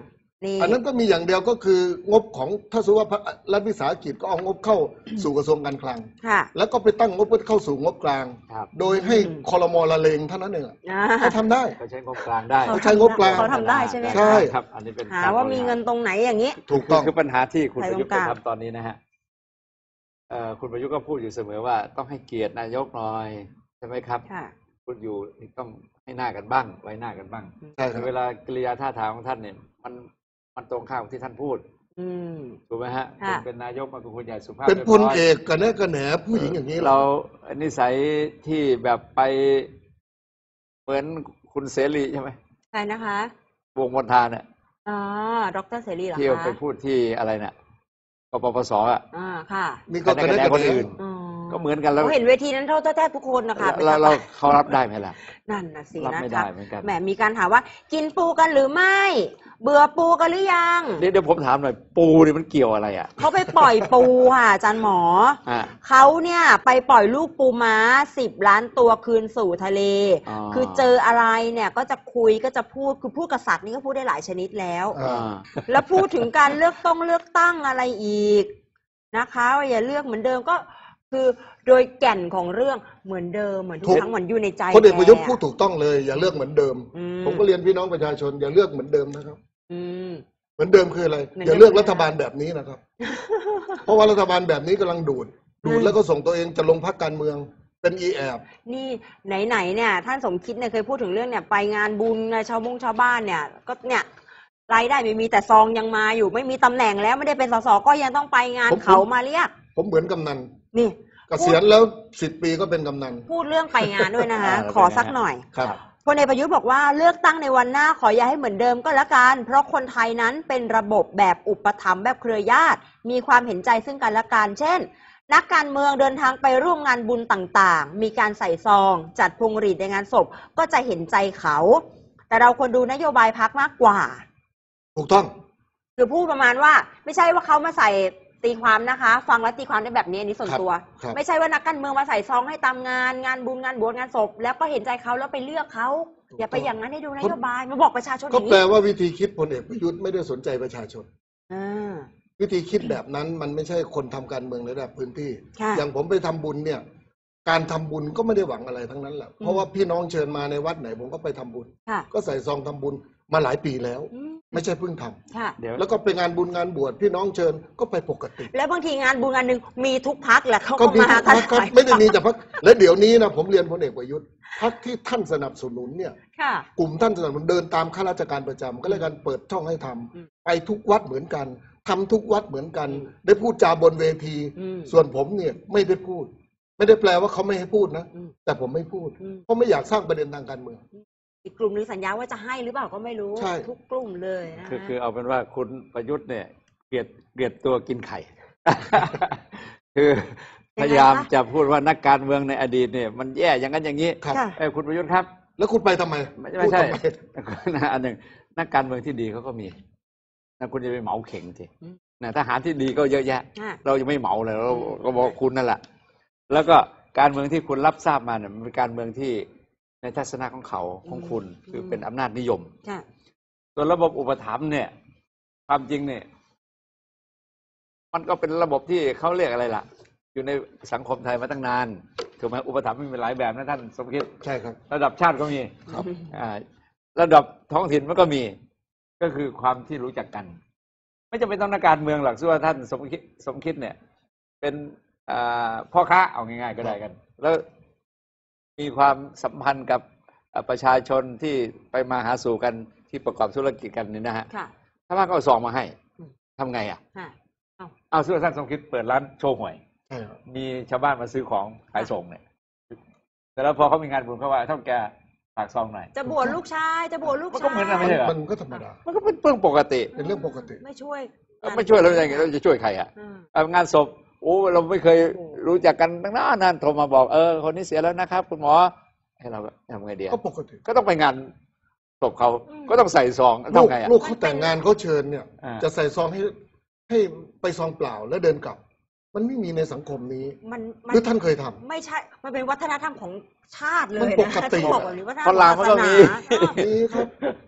อันนั้นก็มีอย่างเดียวก็คืองบของถ้าสมมติว่ารัฐวิสาหกิจก็เอางบเข้าสู่กระทรวงการคลังแล้วก็ไปตั้งงบเข้าสู่งบกลางโดยให้ครม.ละเลงเท่านั้นเองเขาทำได้
เขาใช้งบกลางได้
เขาใช้งบกลาง
เขาทำได้ใช่ไหม
ใช่
ครับอันนี้เป็น
หาว่ามีเงินตรงไหนอย่างนี้
ถูกต้อง
คือปัญหาที่คุณประยุทธ์ทำตอนนี้นะฮะคุณประยุทธ์ก็พูดอยู่เสมอว่าต้องให้เกียรตินายกหน่อยใช่ไหมครับพูดอยู่ต้องให้หน้ากันบ้างไว้หน้ากันบ้างเวลากริยาท่าทางของท่านเนี่ยมันมันตรงข้ามที่ท่านพูดถูกไหมฮะคุณเป็นนายกมันเป็นคนใหญ่สุภาพ
เป็นพลเอกกันแน่กันแหนผู้หญิงอย่างนี้
เรานิสัยที่แบบไปเหมือนคุณเสรีใช่ไหม
ใช่นะคะ
วงมณฑาเนี่ย
อ๋อดร.เสรีเหรอคะ
ที่ไปพูดที่อะไรเนี่ยกปปสอ่ะ
อ่าค่ะ
นี่ก็คะแนน
คนอื่นก็เหมือนกันแล้ว
เห็นเวทีนั้นเท่าแทบทุกคนนะคะ
เราเราเขารับได้ไหมล่ะ
นั่นน่ะสิ
รับไม่ได้เหมือนกัน
แหมมีการถามว่ากินปูกันหรือไม่เบื่อปูกันหรือยัง
เดี๋ยวผมถามหน่อยปูนี่มันเกี่ยวอะไรอ่ะ
เขาไปปล่อยปูค่ะอาจารย์หมอเขาเนี่ยไปปล่อยลูกปูม้าสิบล้านตัวคืนสู่ทะเลคือเจออะไรเนี่ยก็จะคุยก็จะพูดคือพูดกับสัตว์นี่ก็พูดได้หลายชนิดแล้วแล้วพูดถึงการเลือกต้องเลือกตั้งอะไรอีกนะคะว่าอย่าเลือกเหมือนเดิมก็คือโดยแก่นของเรื่องเหมือนเดิมเหมือนทุกครั้งเหมือนอยู่ในใจ
พลเอกประยุทธ์พูดถูกต้องเลยอย่าเลือกเหมือนเดิมผมก็เรียนพี่น้องประชาชนอย่าเลือกเหมือนเดิมนะครับเหมือนเดิมคืออะไรอย่าเลือกรัฐบาลแบบนี้นะครับเพราะว่ารัฐบาลแบบนี้กำลังดูดดูดแล้วก็ส่งตัวเองจะลงพรรคการเมืองเป็นอีแอบ
นี่ไหนๆเนี่ยท่านสมคิดเนี่ยเคยพูดถึงเรื่องเนี่ยไปงานบุญชาวมงชาวบ้านเนี่ยก็เนี่ยรายได้ไม่มีแต่ซองยังมาอยู่ไม่มีตำแหน่งแล้วไม่ได้เป็นสสก็ยังต้องไปงานเขามาเรียก
ผมเหมือนกำนัน
นี่
เกษียณแล้วสิบปีก็เป็นกำนัน
พูดเรื่องไปงานด้วยนะคะขอสักหน่อยพลเอกประยุทธ์บอกว่าเลือกตั้งในวันหน้าขออย่าให้เหมือนเดิมก็แล้วกันเพราะคนไทยนั้นเป็นระบบแบบอุปถัมภ์แบบเครือญาติมีความเห็นใจซึ่งกันและกันเช่นนักการเมืองเดินทางไปร่วมงานบุญต่างๆมีการใส่ซองจัดพวงหรีดในงานศพก็จะเห็นใจเขาแต่เราควรดูนโยบายพรรคมากกว่า
ถูกต้อง
คือพูดประมาณว่าไม่ใช่ว่าเขามาใส่ตีความนะคะฟังแล้วตีความได้แบบนี้อันนี้ส่วนตัวไม่ใช่ว่านักการเมืองมาใส่ซองให้ตามงานงานบุญงานบวชงานศพแล้วก็เห็นใจเขาแล้วไปเลือกเขาอย่าไปอย่างนั้นให้ดูนโยบายมาบอกประชาชนอย่างนี้
ก็แปลว่าวิธีคิดพลเอกประยุทธ์ไม่ได้สนใจประชาชนวิธีคิดแบบนั้นมันไม่ใช่คนทำการเมืองในระดับพื้นที่อย่างผมไปทำบุญเนี่ยการทำบุญก็ไม่ได้หวังอะไรทั้งนั้นแหละเพราะว่าพี่น้องเชิญมาในวัดไหนผมก็ไปทำบุญก็ใส่ซองทำบุญมาหลายปีแล้วไม่ใช่เพิ่งทำแล้วก็ไปงานบุญงานบวชพี่น้องเชิญก็ไปปกติ
แล้วบางทีงานบุญงานหนึ่งมีทุกพักแหละเขาก็มากัน
ไม่ได้มีแต่พักและเดี๋ยวนี้นะผมเรียนพลเอกประยุทธ์พักที่ท่านสนับสนุนเนี่ยกลุ่มท่านสนับสนุนเดินตามข้าราชการประจำก็เลยการเปิดช่องให้ทำไปทุกวัดเหมือนกันทำทุกวัดเหมือนกันได้พูดจาบนเวทีส่วนผมเนี่ยไม่ได้พูดไม่ได้แปลว่าเขาไม่ให้พูดนะแต่ผมไม่พูดเพราะไม่อยากสร้างประเด็นทางการเมือง
อีกกลุ่มนึงสัญญาว่าจะให้หรือเปล่าก็ไม่รู้ทุกกลุ่มเลยนะ
คือคือเอาเป็นว่าคุณประยุทธ์เนี่ยเกลียดเกลียดตัวกินไข่ คือพยายามจะพูดว่านักการเมืองในอดีตเนี่ยมันแย่อย่างนั้นอย่างนี้เออคุณประยุทธ์ครับ
แล้วคุณไปทำไม
ไม่ใช่อันหนึ่งนักการเมืองที่ดีเขาก็มีนะคุณจะไปเหมาเข่งทีนะทหารที่ดีก็เยอะแยะเรายังไม่เหมาเลยเราก็บอกคุณนั่นแหละแล้วก็การเมืองที่คุณรับทราบมาเนี่ยมันเป็นการเมืองที่ในทัศนะของเขาของคุณคือเป็นอำนาจนิยมส่วนระบบอุปถัมภ์เนี่ยความจริงเนี่ยมันก็เป็นระบบที่เขาเรียกอะไรล่ะอยู่ในสังคมไทยมาตั้งนานถูกไหมอุปถัมภ์มีหลายแบบนะท่านสมคิด
ใช่ครับ
ระดับชาติก็มีระดับท้องถิ่นมันก็มีก็คือความที่รู้จักกันไม่จำเป็นต้องนักการเมืองหรอกซึ่งว่าท่านสมคิดสมคิดเนี่ยเป็นพ่อค้าเอาง่ายๆก็ได้กันแล้วมีความสัมพันธ์กับประชาชนที่ไปมาหาสู่กันที่ประกอบธุรกิจกันนี่นะฮะถ้าว่าก็เอาซองมาให้ทำไงอ่ะเอาซึ่งท่านสมคิดเปิดร้านโชว์หวยมีชาวบ้านมาซื้อของขายส่งเนี่ยแต่แล้วพอเขามีงานบุญเขาว่าเท่าแกฝากซองหน่อย
จะบวชลูกชายจะบวชลูกชายมัน
ก็เหมือนกันไม่ใช่เหรอ
มันก็ธรรมดา
มันก็เป็นเรื่องปกติ
เป็นเรื่องปกติ
ไม่ช่วย
ไม่ช่วยแล้วยังไงเราจะช่วยใครอ่ะงานศพโอ้เราไม่เคยรู้จักกันตั้งนานนานโทรมาบอกเออคนนี้เสียแล้วนะครับคุณหมอให้เราทำไงดี
ก็ปกติ
ก็ต้องไปงานศพเขาก็ต้องใส่ซองทำไงอ่ะ
ลูกเขาแต่งงานเขาเชิญเนี่ยจะใส่ซองให้ให้ไปซองเปล่าแล้วเดินกลับมันไม่มีในสังคมนี้หรือท่านเคยทำ
ไม่ใช่มันเป็นวัฒนธรรมของชาติเลย
นะปกติ
คนลาวเขาต้องมี
นี่ครับ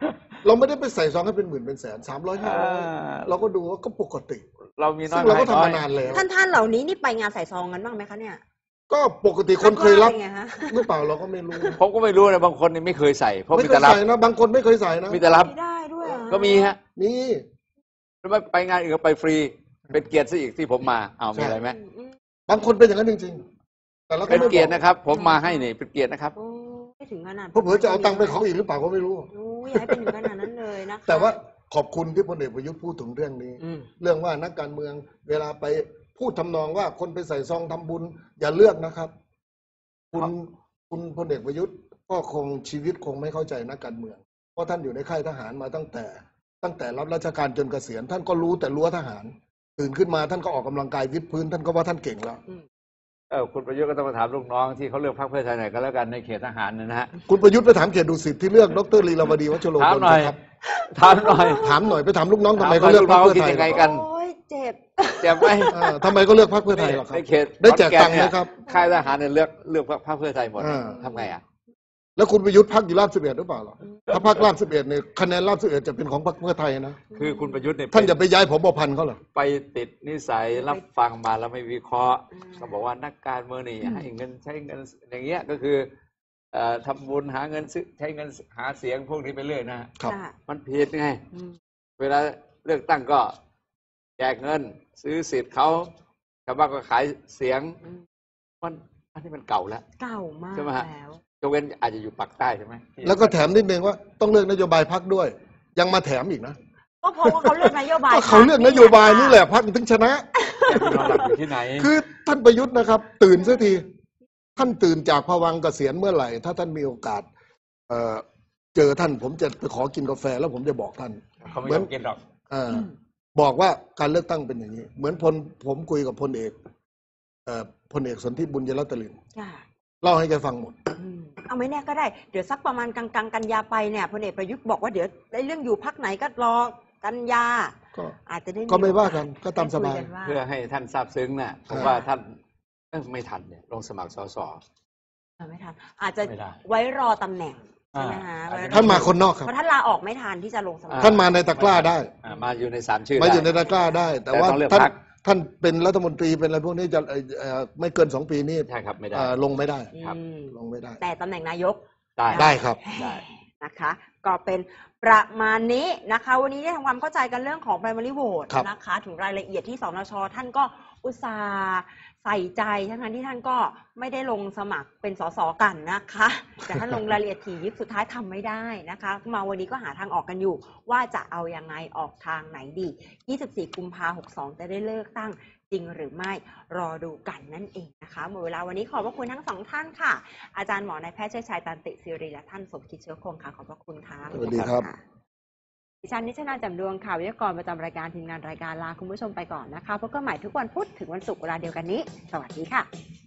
เราไม่ได้ไปใส่ซองให้เป็นหมื่นเป็นแสนสามร้อยห้าร้อยเราก็ดูว่าก็ปกติ
เรามีน้อย
ซึ่งเราก็ทำมานานแล้ว
ท่านท่านเหล่านี้นี่ไปงานใส่ซองกันบ้างไหมคะเนี่ย
ก็ปกติคนเคยรับหรือเปล่าเราก็ไม่รู้
ผมก็ไม่รู้นะบางคนนี่ไม่เคยใส่เพราะ
มีแต่รับนะบางคนไม่เคยใส่นะ
มีแต่รับ
ได้ด้วย
ก็มีฮะ
มี
แล้วไปงานอื่นก็ไปฟรีเป็นเกียรติซะอีกที่ผมมาเอามีอะไรไหม
บางคนเป็นอย่างนั้นจริงๆแต่เรา
เป็นเกียรตินะครับผมมาให้นี่เป็นเกียรตินะครับ
ไม่ถึงขนาด
เพราะเผื่อจะเอาตังค์ไปเขาอีกหรือเปล่าก็ไม่รู้
อยากให้เป็นถึงขนาดนั้นเลยนะคะ
แต่ว่าขอบคุณที่พลเอกประยุทธ์พูดถึงเรื่องนี้เรื่องว่านักการเมืองเวลาไปพูดทำนองว่าคนไปใส่ซองทำบุญอย่าเลือกนะครับคุณคุณพลเอกประยุทธ์ก็คงชีวิตคงไม่เข้าใจนักการเมืองเพราะท่านอยู่ในค่ายทหารมาตั้งแต่ตั้งแต่รับราชการจนเกษียณท่านก็รู้แต่รั้วทหารตื่นขึ้นมาท่านก็ออกกำลังกายวิดพื้นท่านก็ว่าท่านเก่งแล้ว
เออคุณประยุทธ์ก็ต้องมาถามลูกน้องที่เขาเลือกพรรคเพื่อไทยหน่อยก็แล้วกันในเขตทหารนะฮะ
คุณประยุทธ์ไปถามเขตดุสิตที่เลือกดร.ลีลาวดีวัชโรพล
ครับถามหน่อย
ถามหน่อยไปถามลูกน้องทำไมเขาเลือกพรรคเพื่อไทย
กัน
โอ้ยเจ็บ
เจ็บไหม
ทำไมก็เลือกพรรคเพื่อไทยหรอครับได้แจกตังค์ไหมครับ
ค่ายทหารเนี่ยเลือกเลือกพรรคเพื่อไทยหมดทำไงอ่ะ
แล้วคุณประยุทธ์พรรคอยู่ราบสิบเอ็ดหรือเปล่าถ้าพรรคราบสิบเอ็ดเนี่ยคะแนนราบสิบเอ็ดจะเป็นของพรรคเพื่อไทยนะ
คือคุณประยุทธ์เนี่ย
ท่านอย่าไปย้ายผบ.พันเขาหรอ
ไปติดนิสัยรับฟังมาแล้วไม่วิเคราะห์เขาบอกว่านักการเมืองนี่ให้เงินใช้เงินอย่างเงี้ยก็คือทำบุญหาเงินซื้อใช้เงินหาเสียงพวกนี้ไปเรื่อยนะครับมันผิดไงเวลาเลือกตั้งก็แจกเงินซื้อสิทธิ์เขาชาวบ้านก็ขายเสียงมันอันนี้มันเก่าแล้ว
เก่ามาก
ใช่ไหมฮะยกเว้นอาจจะอยู่ปากใต้ใช่ไหม
แล้วก็แถมนิดนึงว่าต้องเลือกนโยบายพรรคด้วยยังมาแถมอีกนะ
ก็เพราะว่าเขาเลือกนโยบาย
ก็เขาเลือกนโยบายนี่แหละพรรคถึงชนะ
อยู่ที่ไหน
คือท่านประยุทธ์นะครับตื่นสักทีท่านตื่นจากภวังค์เกษียณเมื่อไหร่ถ้าท่านมีโอกาสเอ่อเจอท่านผมจะไปขอกินกาแฟแล้วผมจะบอกท่าน
เขาไม่ยอมกินหรอก
บอกว่าการเลือกตั้งเป็นอย่างนี้เหมือนพลผมคุยกับพลเอกเอ่อพลเอกสนธิบุญยรัตน์ลินเล่าให้แกฟังหมด
เอาไม่แน่ก็ได้เดี๋ยวสักประมาณกลางๆกันยาไปเนี่ยพลเอกประยุทธ์บอกว่าเดี๋ยวได้เรื่องอยู่พักไหนก็รอกันยา
ก็อาจจะได้ก็ไม่ว่ากันก็ตามสบาย
เพื่อให้ท่านทราบซึ้งน่ะผมว่าท่านไม่ทันเนี่ยลงสมัครสส
ไม่ทันอาจจะไว้รอตำแหน่งใช่ไหมฮะ
ท่านมาคนนอกครับ
เพราะท่านลาออกไม่ทันที่จะลงสมัคร
ท่านมาในตะกร้าได้
มาอยู่ในสามชื่อ
มาอยู่ในตะกร้าได้แต่ว่าท่านท่านเป็นรัฐมนตรีเป็นอะไรพวกนี้จะไม่เกินสองปีนี่
ใช่ครับไม่ได้
ลงไม่ได้
ครับ
ลงไม่ได้
แต่ตำแหน่งนายก
ได้
ได้ครับ
ได้
นะคะก็เป็นประมาณนี้นะคะวันนี้ได้ทำความเข้าใจกันเรื่องของ primary vote นะคะถึงรายละเอียดที่สนช.ท่านก็อุตส่าห์ใส่ใจทั้งที่ท่านก็ไม่ได้ลงสมัครเป็นสสกันนะคะแต่ท่านลงรายละเอียดถี่ยิบสุดท้ายทำไม่ได้นะคะมาวันนี้ก็หาทางออกกันอยู่ว่าจะเอายังไงออกทางไหนดียี่สิบสี่กุมภาพันธ์หกสองจะได้เลิกตั้งจริงหรือไม่รอดูกันนั่นเองนะคะหมดเวลาวันนี้ขอบพระคุณทั้งสองท่านค่ะอาจารย์หมอนายแพทย์เชิดชัยตันติศิริและท่านสมคิดเชื้อคงค่ะขอบพระคุณค่ะ
สวัสดีครับ
ดิฉันนิชนาจำดวงข่าววิทยากรประจำรายการทีมงานรายการลาคุณผู้ชมไปก่อนนะคะพบกันใหม่ทุกวันพุธถึงวันศุกร์เวลาเดียวกันนี้สวัสดีค่ะ